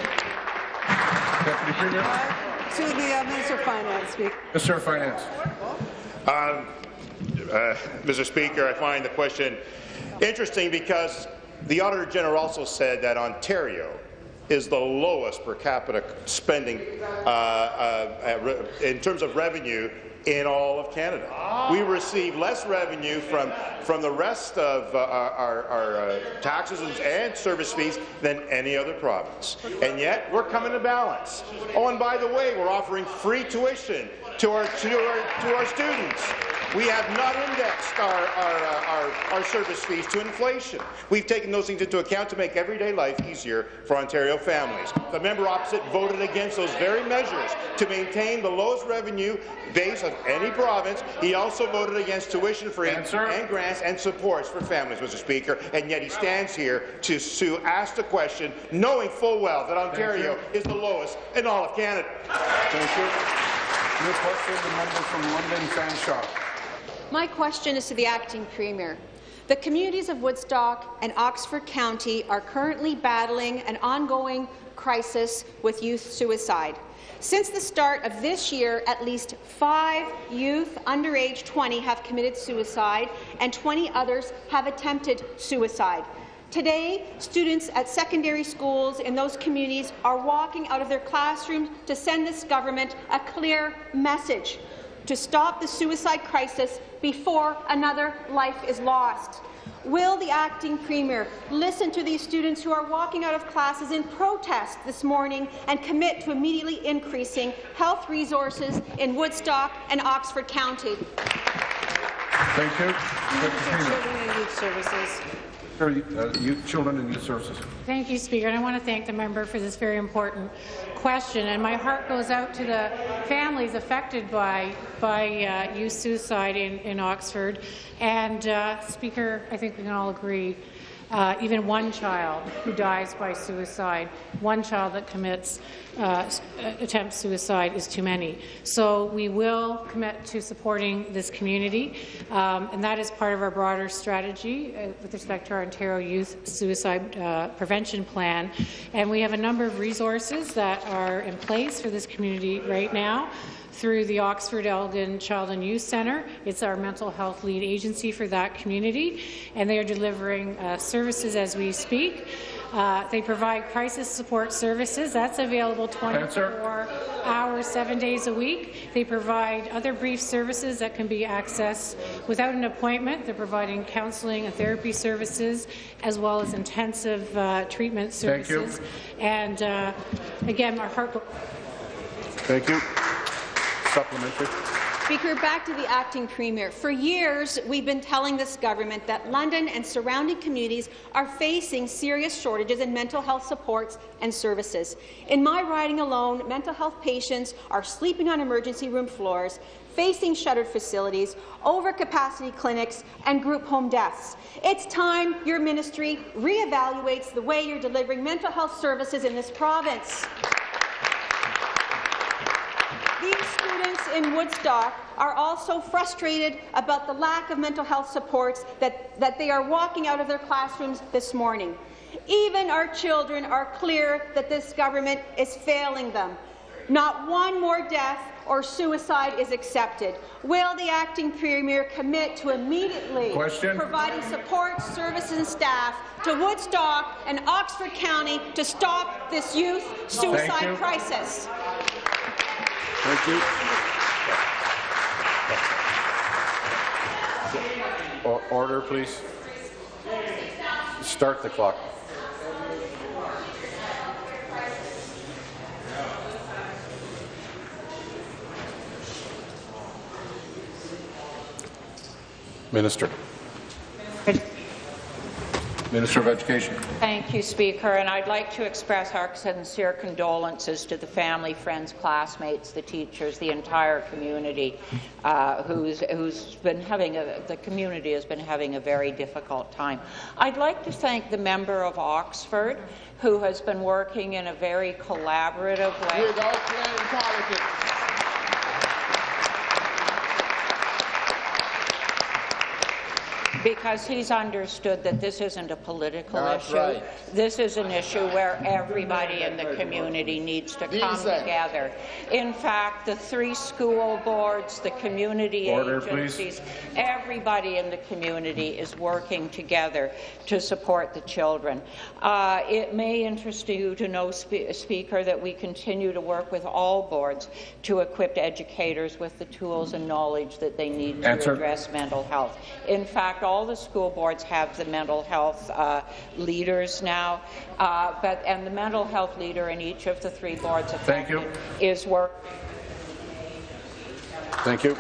Deputy Premier. Uh, to the uh, Minister of Finance, Speaker. Minister of Finance. Um, uh, Mister Speaker, I find the question interesting because the Auditor General also said that Ontario is the lowest per capita spending uh, uh, in terms of revenue in all of Canada. We receive less revenue from, from the rest of uh, our, our uh, taxes and service fees than any other province. And yet, we're coming to balance. Oh, and by the way, we're offering free tuition to our, to our, to our students. We have not indexed our, our, uh, our, our service fees to inflation. We've taken those things into account to make everyday life easier for Ontario families. The member opposite voted against those very measures to maintain the lowest revenue base of any province. He also voted against tuition-free and grants and supports for families, Mister Speaker, and yet he stands here to, to ask the question, knowing full well that Ontario is the lowest in all of Canada. Thank you. New question, the member from London Fanshawe. My question is to the Acting Premier. The communities of Woodstock and Oxford County are currently battling an ongoing crisis with youth suicide. Since the start of this year, at least five youth under age twenty have committed suicide, and twenty others have attempted suicide. Today, students at secondary schools in those communities are walking out of their classrooms to send this government a clear message. to stop the suicide crisis before another life is lost? Will the acting premier listen to these students who are walking out of classes in protest this morning and commit to immediately increasing health resources in Woodstock and Oxford County? Thank you. Children and Youth Services. Uh, youth, Children and Youth Services. Thank you, Speaker. And I want to thank the member for this very important question. And my heart goes out to the families affected by by uh, youth suicide in, in Oxford. And uh, Speaker, I think we can all agree. Uh, even one child who dies by suicide, one child that commits uh, attempts suicide is too many. So we will commit to supporting this community, um, and that is part of our broader strategy uh, with respect to our Ontario Youth Suicide uh, Prevention Plan. And we have a number of resources that are in place for this community right now. Through the Oxford Elgin Child and Youth Centre. It's our mental health lead agency for that community, and they are delivering uh, services as we speak. Uh, they provide crisis support services. That's available twenty-four hours, seven days a week. They provide other brief services that can be accessed without an appointment. They're providing counselling and therapy services, as well as intensive uh, treatment services. Thank you. And uh, again, our heart. Thank you. Supplementary. Speaker, back to the acting premier. For years, we've been telling this government that London and surrounding communities are facing serious shortages in mental health supports and services. In my riding alone, mental health patients are sleeping on emergency room floors, facing shuttered facilities, overcapacity clinics, and group home deaths. It's time your ministry reevaluates the way you're delivering mental health services in this province. These students in Woodstock are also frustrated about the lack of mental health supports that, that they are walking out of their classrooms this morning. Even our children are clear that this government is failing them. Not one more death or suicide is accepted. Will the acting premier commit to immediately Question? providing support, services and staff to Woodstock and Oxford County to stop this youth suicide crisis? Thank you. O order, please. Start the clock. Minister. Minister of Education. Thank you, Speaker, and I'd like to express our sincere condolences to the family, friends, classmates, the teachers, the entire community uh, who's, who's been having a, the community has been having a very difficult time. I'd like to thank the member of Oxford who has been working in a very collaborative way. Without playing politics. Because he's understood that this isn't a political That's issue. Right. This is an issue where everybody in the community needs to come Decent. together. In fact, the three school boards, the community Order, agencies, please. everybody in the community is working together to support the children. Uh, it may interest you to know, spe Speaker, that we continue to work with all boards to equip educators with the tools and knowledge that they need to Answer. address mental health. In fact, all the school boards have the mental health uh, leaders now, uh, but and the mental health leader in each of the three boards Thank you. is work. Thank you.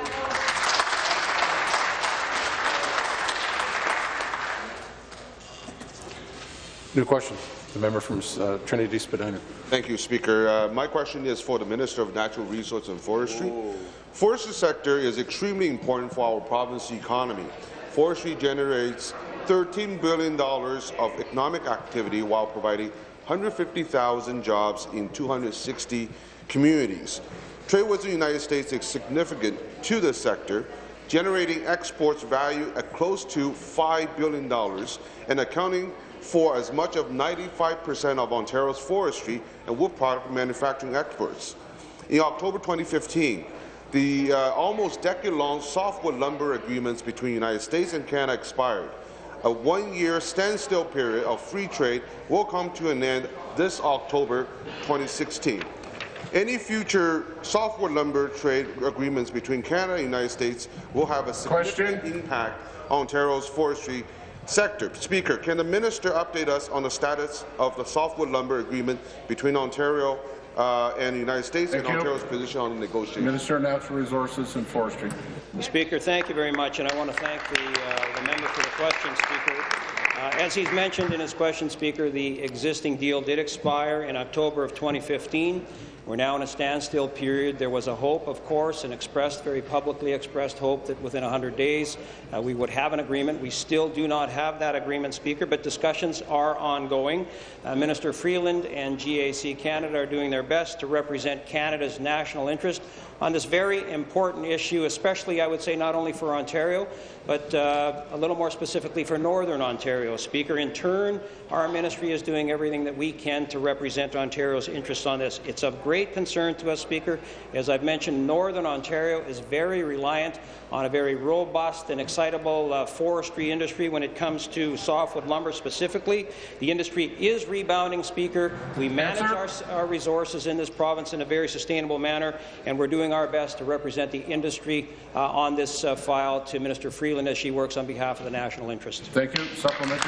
New question. The member from uh, Trinity Spadina. Thank you, Speaker. Uh, my question is for the Minister of Natural Resources and Forestry. Ooh. Forestry sector is extremely important for our province's economy. Forestry generates thirteen billion dollars of economic activity while providing one hundred fifty thousand jobs in two hundred sixty communities. Trade with the United States is significant to the sector, generating exports valued at close to five billion dollars and accounting for as much as ninety-five percent of Ontario's forestry and wood product manufacturing exports. In October twenty fifteen, the uh, almost decade-long softwood lumber agreements between the United States and Canada expired. A one-year standstill period of free trade will come to an end this October twenty sixteen. Any future softwood lumber trade agreements between Canada and the United States will have a significant Question. impact on Ontario's forestry sector. Speaker, can the minister update us on the status of the softwood lumber agreement between Ontario uh, and the United States thank and you. Ontario's position on the negotiation? Minister of Natural Resources and Forestry. Speaker, thank you very much, and I want to thank the, uh, the member for the question, Speaker. Uh, as he's mentioned in his question, Speaker, the existing deal did expire in October of twenty fifteen. We're now in a standstill period. There was a hope, of course, and expressed, very publicly expressed hope that within one hundred days uh, we would have an agreement. We still do not have that agreement, Speaker, but discussions are ongoing. Uh, Minister Freeland and G A C Canada are doing their best to represent Canada's national interest on this very important issue, especially, I would say, not only for Ontario, but uh, a little more specifically for Northern Ontario. Speaker, in turn, our ministry is doing everything that we can to represent Ontario's interests on this. It's of great concern to us, Speaker. As I've mentioned, Northern Ontario is very reliant on a very robust and excitable uh, forestry industry when it comes to softwood lumber specifically. The industry is rebounding, Speaker. We manage our, our resources in this province in a very sustainable manner, and we're doing our best to represent the industry uh, on this uh, file to Minister Freeland as she works on behalf of the national interest. Thank you. Supplementary.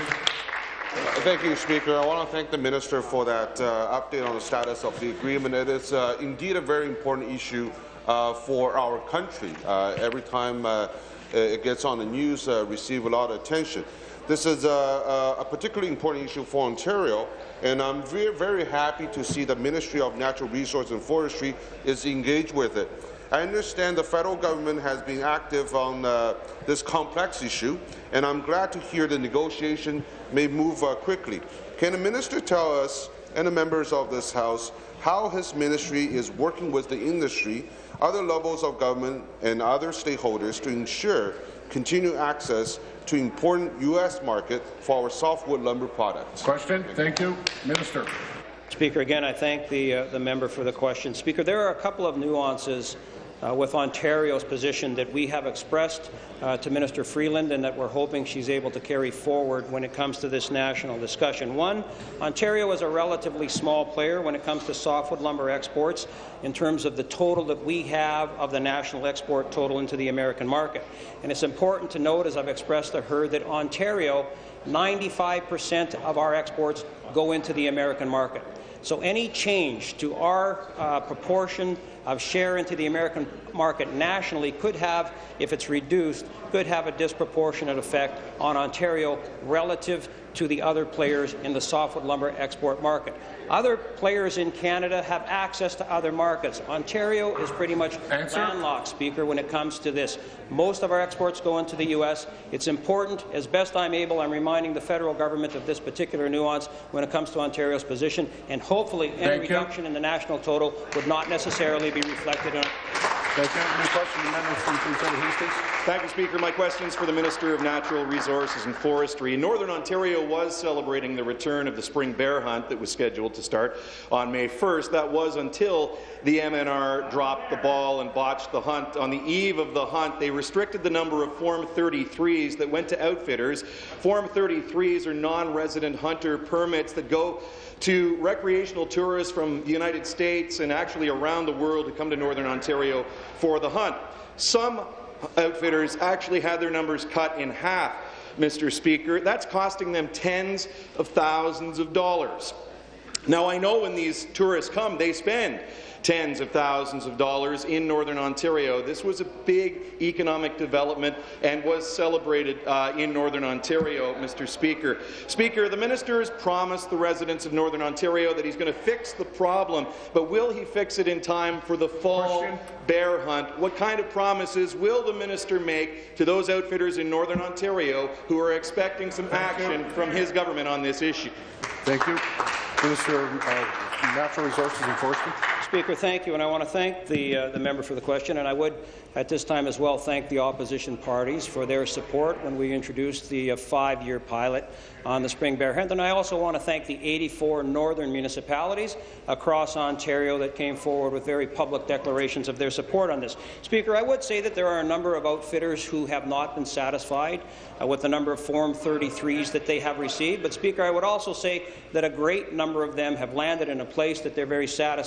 Thank you, Speaker. I want to thank the minister for that uh, update on the status of the agreement. It is uh, indeed a very important issue uh, for our country. Uh, every time uh, it gets on the news, uh, receive a lot of attention. This is a, a particularly important issue for Ontario, and I'm very, very happy to see the Ministry of Natural Resources and Forestry is engaged with it. I understand the federal government has been active on uh, this complex issue, and I'm glad to hear the negotiation may move uh, quickly. Can the minister tell us and the members of this House how his ministry is working with the industry, other levels of government, and other stakeholders to ensure continued access to important U S market for our softwood lumber products? Question. Thank you. Minister. Speaker, again, I thank the, uh, the member for the question. Speaker, there are a couple of nuances Uh, with Ontario's position that we have expressed uh, to Minister Freeland and that we're hoping she's able to carry forward when it comes to this national discussion. One, Ontario is a relatively small player when it comes to softwood lumber exports in terms of the total that we have of the national export total into the American market. And it's important to note, as I've expressed to her, that Ontario, ninety-five percent of our exports go into the American market. So any change to our uh, proportion of share into the American market nationally could have, if it's reduced, could have a disproportionate effect on Ontario relative to the other players in the softwood lumber export market. Other players in Canada have access to other markets. Ontario is pretty much Answer. landlocked, Speaker, when it comes to this. Most of our exports go into the U S It's important, as best I'm able, I'm reminding the federal government of this particular nuance when it comes to Ontario's position, and hopefully any Thank reduction you. in the national total would not necessarily be reflected on. Thank you. Any question, the member from Prince Hastings? Thank you, Speaker. My question is for the Minister of Natural Resources and Forestry. Northern Ontario was celebrating the return of the spring bear hunt that was scheduled to start on May first. That was until the M N R dropped the ball and botched the hunt. On the eve of the hunt, they restricted the number of Form thirty-threes that went to outfitters. Form thirty-threes are non-resident hunter permits that go to recreational tourists from the United States and actually around the world to come to Northern Ontario for the hunt. Some outfitters actually had their numbers cut in half, Mister Speaker. That's costing them tens of thousands of dollars. Now, I know when these tourists come, they spend tens of thousands of dollars in Northern Ontario. This was a big economic development and was celebrated uh, in Northern Ontario, Mister Speaker. Speaker, the minister has promised the residents of Northern Ontario that he's going to fix the problem, but will he fix it in time for the fall Question. bear hunt? What kind of promises will the minister make to those outfitters in Northern Ontario who are expecting some Thank action you. from his government on this issue? Thank you. Minister of uh, Natural Resources and Forestry. Speaker, thank you, and I want to thank the, uh, the member for the question, and I would at this time as well thank the opposition parties for their support when we introduced the uh, five-year pilot on the spring bear hunt. And I also want to thank the eighty-four northern municipalities across Ontario that came forward with very public declarations of their support on this. Speaker, I would say that there are a number of outfitters who have not been satisfied uh, with the number of Form thirty-threes that they have received. But, Speaker, I would also say that a great number of them have landed in a place that they're very satisfied with.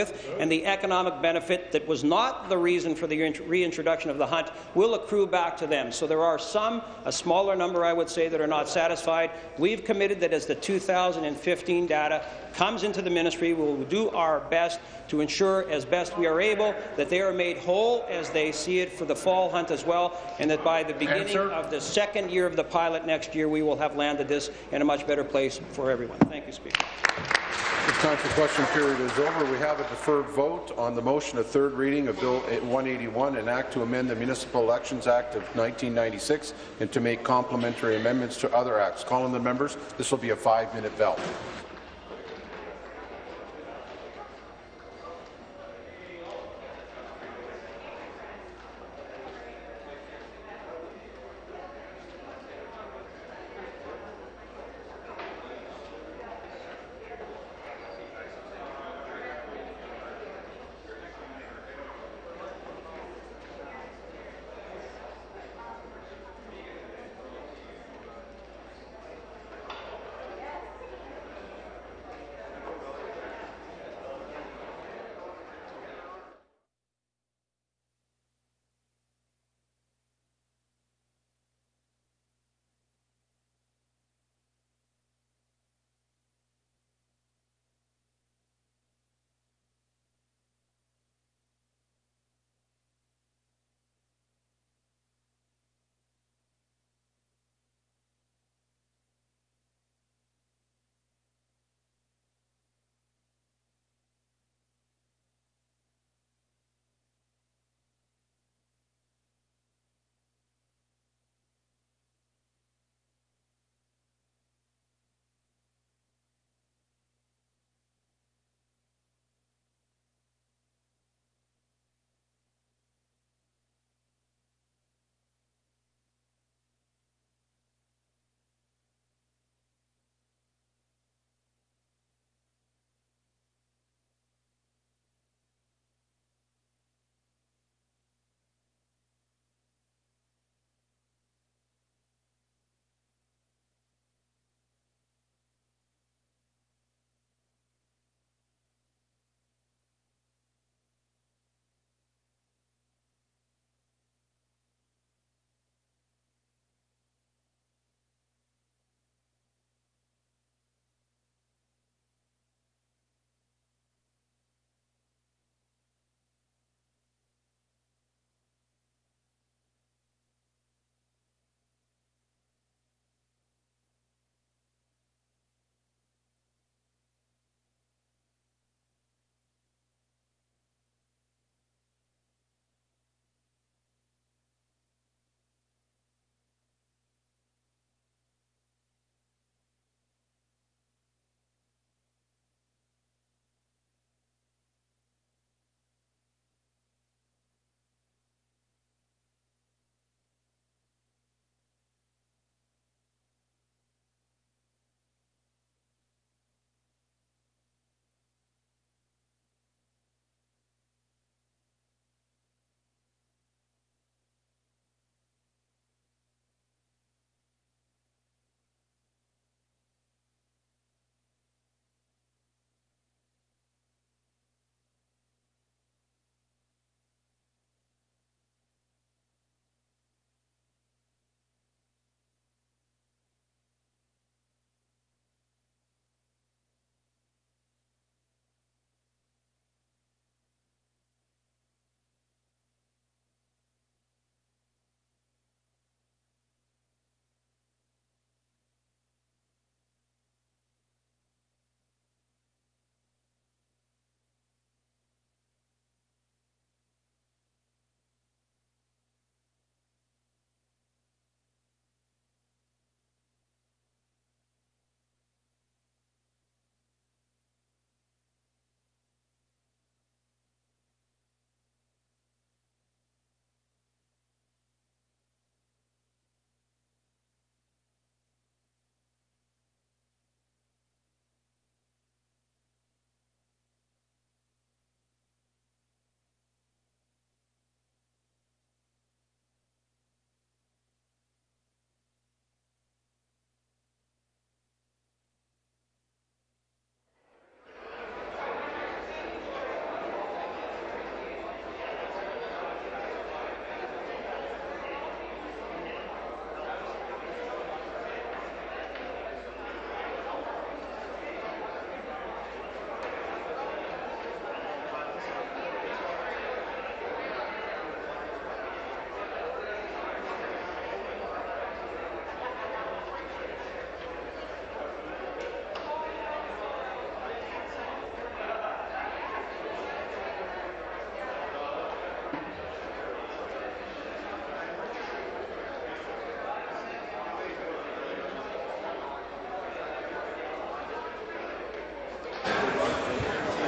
with, and the economic benefit that was not the reason for the reintroduction of the hunt will accrue back to them. So there are some, a smaller number I would say, that are not satisfied. We've committed that as the two thousand fifteen data comes into the ministry, we will do our best to ensure, as best we are able, that they are made whole as they see it for the fall hunt as well, and that by the beginning Answer. of the second year of the pilot next year, we will have landed this in a much better place for everyone. Thank you, Speaker. This time for question period is over. We have a deferred vote on the motion of third reading of Bill one eighty-one, an act to amend the Municipal Elections Act of nineteen ninety-six and to make complementary amendments to other acts. Calling the members, this will be a five-minute bell.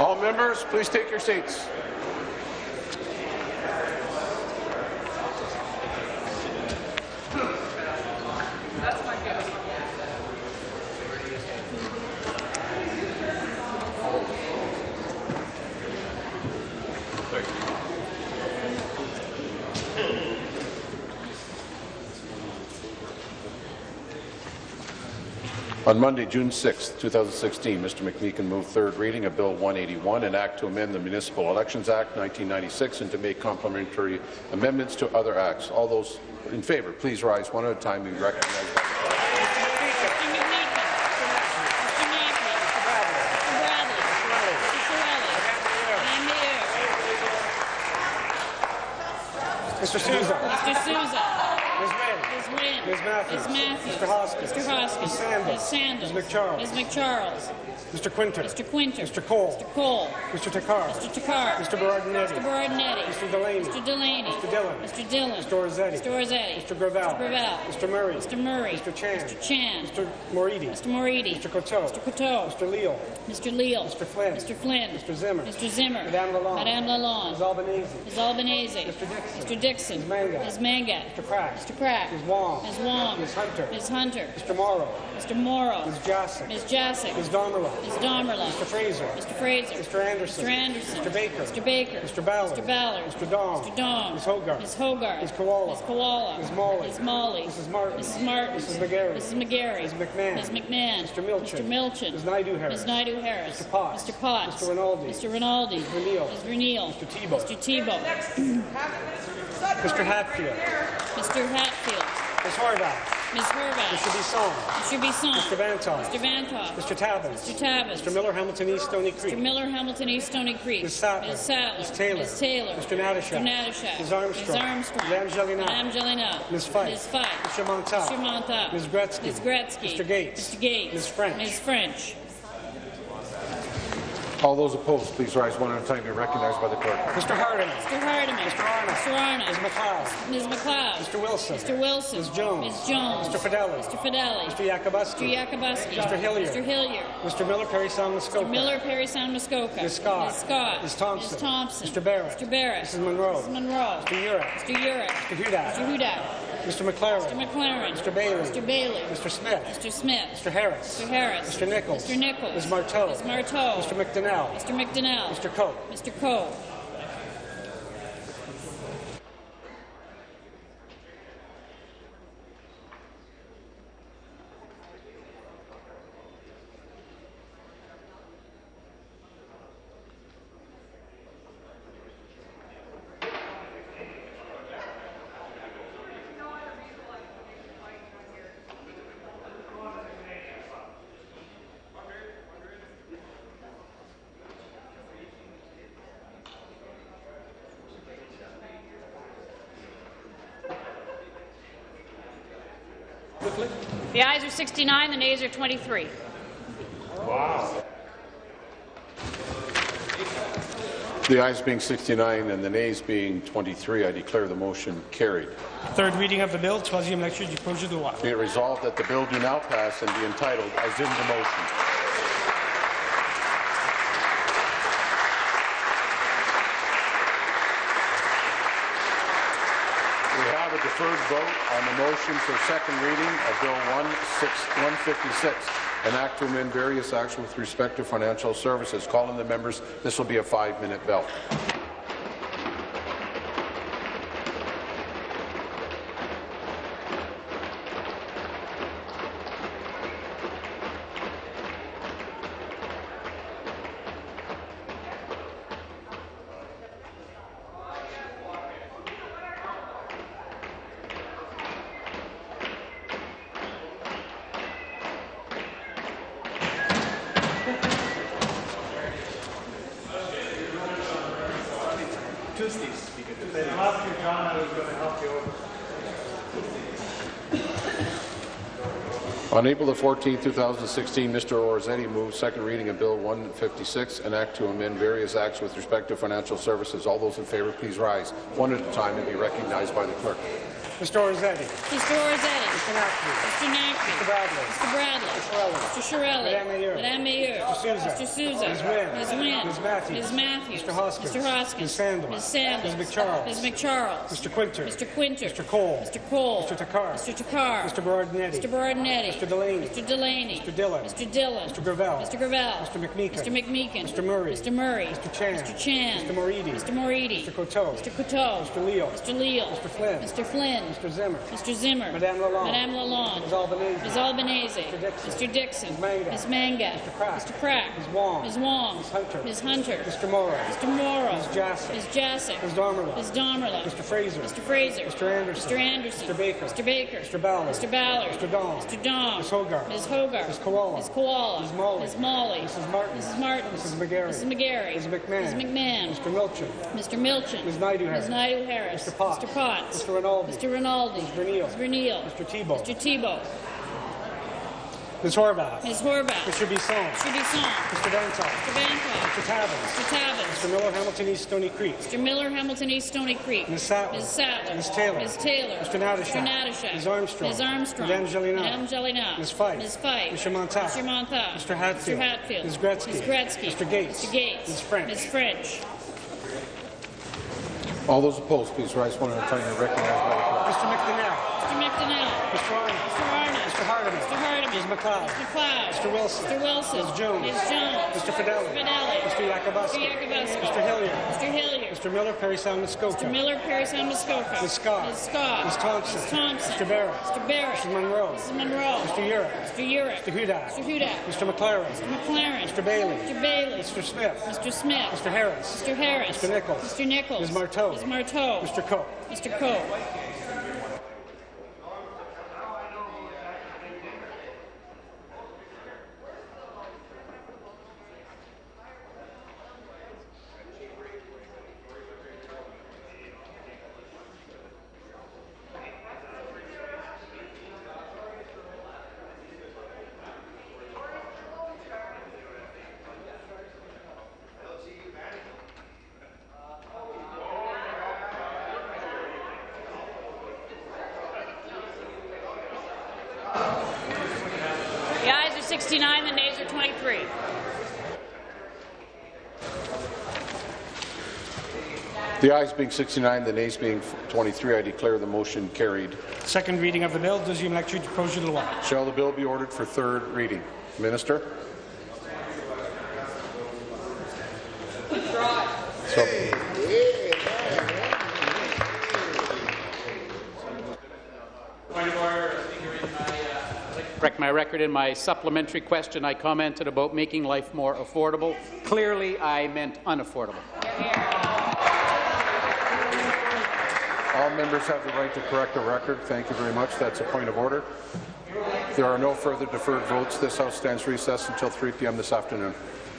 All members, please take your seats. On Monday, June sixth, two thousand sixteen, Mister McMeekin moved third reading of Bill one eighty-one, an act to amend the Municipal Elections Act nineteen ninety-six and to make complementary amendments to other acts. All those in favour, please rise one at a time and be recognized. Mister Sousa. Mister Sousa. Miz Wynne. Miz Wynne. Miz Matthews. Miz Matthews. Mister Hoskins. Mister Hoskins. Miz Sandals. Miz Sandals. Miz McCharles. Miz McCharles. Mister Quinter. Mister Quinter. Mister Cole. Mister Cole. Mister Takar. Mister Takar. Mister Berardinetti. Mister Berardinetti. Mister Delaney. Mister Delaney. Mister Dillon. Mister Dillon. Mister Orzetti. Mister Orzetti. Mister Gravel. Mister Gravel. Mister Murray. Mister Murray. Mister Chan. Mister Chan. Mister Moridi. Mister Moridi. Mister Coteau. Mister Coteau. Mister Leal. Mister Leal. Mister Flynn. Mister Flynn. Mister Zimmer. Mister Zimmer. Madame Lalonde. Madame Lalonde. Miz Albanese. Miz Albanese. Mister Dixon. Mister Dixon. Miz Mangat. Miz Mangat. Mister Pratt. Mister Pratt. Miz Wong. Miz Wong. Miz Hunter. Miz Hunter. Mister Morrow. Mister Morrow. Miz Jasic. Miz Jasic. Miz Domerla. Miz Domerla. Mister Fraser. Mister Fraser. Mister Anderson. Mister Anderson. Mister Baker. Mister Baker. Mister Ballard. Mister Ballard. Mister Dong. Mister Dong. Miz Hogarth. Miz Hogarth. Miz Koala. Miz Koala. Miz Molly. Miz Molly. Missus Martin. Missus Martin. Missus McGarry. Missus McGarry. Miz McMahon. Miz McMahon. Mister Milchin. Mister Milchin. Miz Naidu Harris. Miz Naidu Harris. Mister Potts. Mister Potts. Mister Rinaldi. Mister Rinaldi. Mister Neal. Mister Neal. Mister Tebow. Mister Tebow. Mister Hatfield. Mister Hatfield. Miz Horvath. Miz Horvath. Mister Bisson. Mister Bisson. Mister Vantoff. Mister Vantoff. Mister Tabbins. Mister Tabbins. Mister Miller, Hamilton East, Stony Creek. Mister Miller, Hamilton East, Stony Creek. Miz Sattler. Miz Sattler. Miz Taylor. Miz Taylor. Mister Natashak. Mister Natashak. Miz Armstrong. Miz Armstrong. Madame Jelena. Madame Jelena. Miz Fife. Miz Fife. Mister Montauk. Mister Montauk. Miz Gretzky. Miz Gretzky. Mister Gates. Mister Gates. Miz French. Miz French. All those opposed, please rise one at a time and be recognized by the clerk. Mister Hardiman. Mister Hardiman. Mister Arnott. Mister Arnott. Miz McLeod. Miz McLeod. Mister Wilson. Mister Wilson. Miz Jones. Miz Jones. Mister Fidelli. Mister Fidelli. Mister Yakubuski. Mister Yakubuski. Mister Hillier. Mister Hillier. Mister Miller, Perry Sound, Muskoka. Mister Miller, Perry Sound, Muskoka. Miz Scott. Miz Scott. Miz Thompson. Miz Thompson. Mister Barrett. Mister Barrett. Missus Monroe. Missus Monroe. Mister Urick. Mister Urick. Mister Hudak. Mister Hudak. Mister McLaren. Mister McLaren. Mister Bailey. Mister Bailey. Mister Smith. Mister Smith. Mister Harris. Mister Harris. Mister Nichols. Mister Nichols. Miz Marteau. Miz Marteau. Mister McDonnell. Mister McDonnell. Mister Coe. Mister Coe. The ayes are sixty-nine, the nays are twenty-three. Wow. The ayes being sixty-nine and the nays being twenty-three, I declare the motion carried. Third reading of the bill, troisième lecture du projet de loi. Be it resolved that the bill do now pass and be entitled as in the motion. We have a deferred vote on the motion for second reading of Bill one fifty-six, an act to amend various acts with respect to financial services. Calling the members, this will be a five-minute bell. On April the fourteenth, two thousand sixteen, Mister Orzetti moved second reading of Bill one fifty-six, an act to amend various acts with respect to financial services. All those in favour, please rise one at a time and be recognized by the clerk. Mister Orzetti. Mister Orzetti. Mister Naqvi. Mister Naqvi. Mister Bradley. Mister Bradley. Mister Shirelli. Mister Shirelli. Madame Mayor. Madame Mayor. Mister Sousa. Mister Sousa. Ms. Wynne. Ms. Wynne. Ms. Matthews. Miz Matthews. Mister Hoskins. Mister Hoskins. Ms. Sandals. Miz Sandals. Ms. McCharles. Miz McCharles. Mister Quinter. Mister Quinter. Mister Cole. Mister Cole. Mister Takar. Mister Takar. Mister Berardinetti. Mister Berardinetti. Mister Delaney. Mister Delaney. Mister Dillon. Mister Dillon. Mister Gravel. Mister Gravel. Mister McMeekin. Mister McMeekin. Mister Murray. Mister Murray. Mister Chan. Mister Chan. Mister Moridi. Mister Moridi. Mister Coteau. Mister Coteau. Mister Leal. Mister Leal. Mister Flynn. Mister Flynn. Mister Zimmer. Mister Zimmer. Madame Lalonde. Madame Lalonde. Ms. Albanese. Ms. Albanese. Mister Dixon. Mister Dixon. Ms. Manga. Ms. Manga. Mister Crack. Mister Crack. Ms. Wong. Ms. Wong. Ms. Hunter. Ms. Hunter. Mister Morrow. Mister Morrow. Ms. Jassic. Ms. Jassic. Ms. Domerla. Ms. Domerla. Mister Fraser. Mister Fraser. Mister Anderson. Mister Anderson. Mister Baker. Mister Baker. Mister Ballard. Mister Ballard. Mister Dong. Mister Dong. Miz Hogarth. Ms. Hogarth. Ms. Koala. Ms. Koala. Ms. Molly. Ms. Molly. Missus Martin. Missus Martin. Missus McGarry. Missus McGarry. Ms. McMahon. Ms. McMahon. Mister Milchin. Mister Milchin. Ms. Naidu-Harris. Ms. Naidu-Harris. Mister Potts. Mister Potts. Mister Rinaldi. Mister Rinaldi. Miz Vernile. Miz Vernile. Mister Tebow. Mister Tebow. Miz Horvath. Miz Horvath. Mister Bisson. Mister Bisson. Mister Dantoff. Mister Bancroft. Mister Tabbins. Mister Tabbins. Mister Miller, Hamilton East, Stony Creek. Mister Miller, Hamilton East, Stony Creek. Miz Sattler. Miz Sattler. Miz Taylor. Miz Taylor. Mister Natasha. Mister Natasha. Miz Armstrong. Miz Armstrong. Madame Jelena. Madame Jelena. Miz Fife. Miz Fife. Mister Montag. Mister Montag. Mister Hatfield. Mister Hatfield. Miz Gretzky. Miz Gretzky. Mister Gates. Mister Gates. Miz French. Miz French. All those opposed, please rise one at a time and recognize by the clerk. Mister McDonnell. Mister McDonnell. Mister Arnold. Mister Arnott. Mister Hardeman. Mister Hardeman. Miz McLeod. Mister McLeod. Mister Wilson. Mister Wilson. Miz Jones. Miz Jones. Mister Fidelli. Mister Fidelli. Mister Yakubuski. Mister Yakubuski. Mister Hilliard. Mister Hilliard. Mister Miller, Perry Sound, Muskoka. Mister Miller, Perry Sound, Muskoka. Miz Scott. Miz Scott. Miz Thompson. Miz Thompson. Mister Barrett. Mister Barrett. Mister Monroe. Mister Monroe. Mister Urick. Mister Urick. Mister Hudak. Mister Hudak. Mister McLaren. Mister McLaren. Mister Bailey. Mister Bailey. Mister Smith. Mister Smith. Mister Harris. Mister Harris. Mister Nichols. Mister Nichols. Miz Marteau. Miz Marteau. Mister Coe. Mister Coe. The ayes are sixty-nine, the nays are twenty-three. The ayes being sixty-nine, the nays being twenty-three, I declare the motion carried. Second reading of the bill. Deuxième lecture du projet de loi. Shall the bill be ordered for third reading? Minister? So, Point of order. Correct my record. In my supplementary question, I commented about making life more affordable. Clearly, I meant unaffordable. all members have the right to correct the record. Thank you very much. That's a point of order. There are no further deferred votes. This House stands recessed until three p m this afternoon.